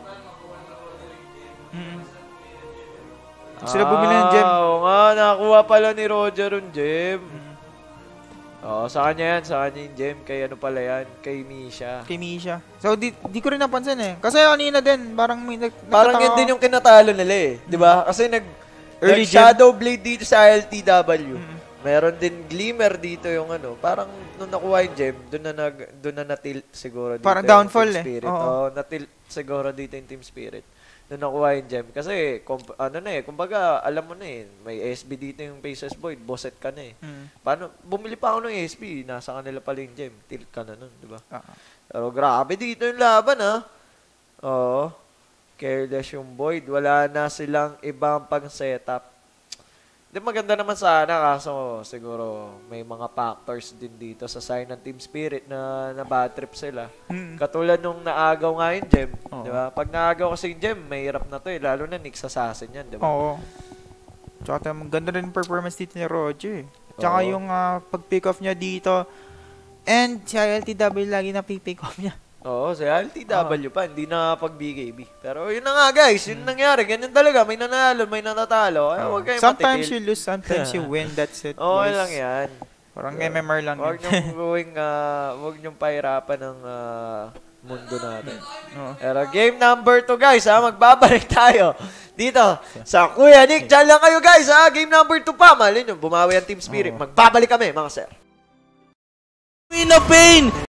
Mm-mm. Sila bumili ng gem. Ah, oo nga. Nakakuha pala ni Roger yung gem. Oo, sa kanya yan. Sa kanya yung gem. Kay ano pala yan. Kay Misha. Kay Misha. So, di, di ko rin napansin eh. Kasi kanina din, parang may nag... Parang nagtataka yun din ako. yung kinatalo nila eh. Di ba? Kasi nag, Early nag Shadow Blade dito sa L T W. Mm-mm. Meron din Glimmer dito yung ano. Parang nung nakuha yung gem, doon na, nag, doon na natilt siguro dito. Parang yung downfall Team eh. Spirit. Oo. Oo, natilt siguro dito yung Team Spirit. Doon nakuha yung gem. Kasi, kump- ano na eh, kumbaga, alam mo na eh, may S B dito yung Faceless Void, bosset ka na eh. Mm. Paano, bumili pa ako ng S B, nasa kanila pala yung gem, tilt ka na nun, di ba? Ah. Pero grabe dito yung laban ha. Oo. Careless yung Void, wala na silang ibang pang setup. Di maganda naman sana kaso siguro may mga factors din dito sa sign ng Team Spirit na na bad trip sila. Mm. Katulad nung naagaw nga yung gem, Oo. di ba? Pag naagaw kasi yung gem, mahirap na to eh. Lalo na Nix Assassin yan, di ba? Oo. Tsaka tam- ganda rin yung performance dito ni Roger eh. Tsaka Oo. yung ah, pag-pick off niya dito. And si I L T W lagi na pick off niya. Oo, si L T W pa, hindi na pag B K B. Pero yun na nga guys, yun nangyari. Ganyan talaga, may nanalo, may natatalo. Ay, huwag kayong Sometimes matitil. you lose, sometimes you win. That's it. Okay boys. lang yan. Parang M M R lang Huwag yun. niyong going, uh, huwag niyong pahirapan ng ah, mundo natin. Oo. Pero game number two guys, ha, magbabalik tayo dito sa Kuya Nick. Diyan lang kayo guys, ha. Game number two pa. Malin nyo, bumawi ang Team Spirit. Oo. Magbabalik kami, mga sir. Pain na pain!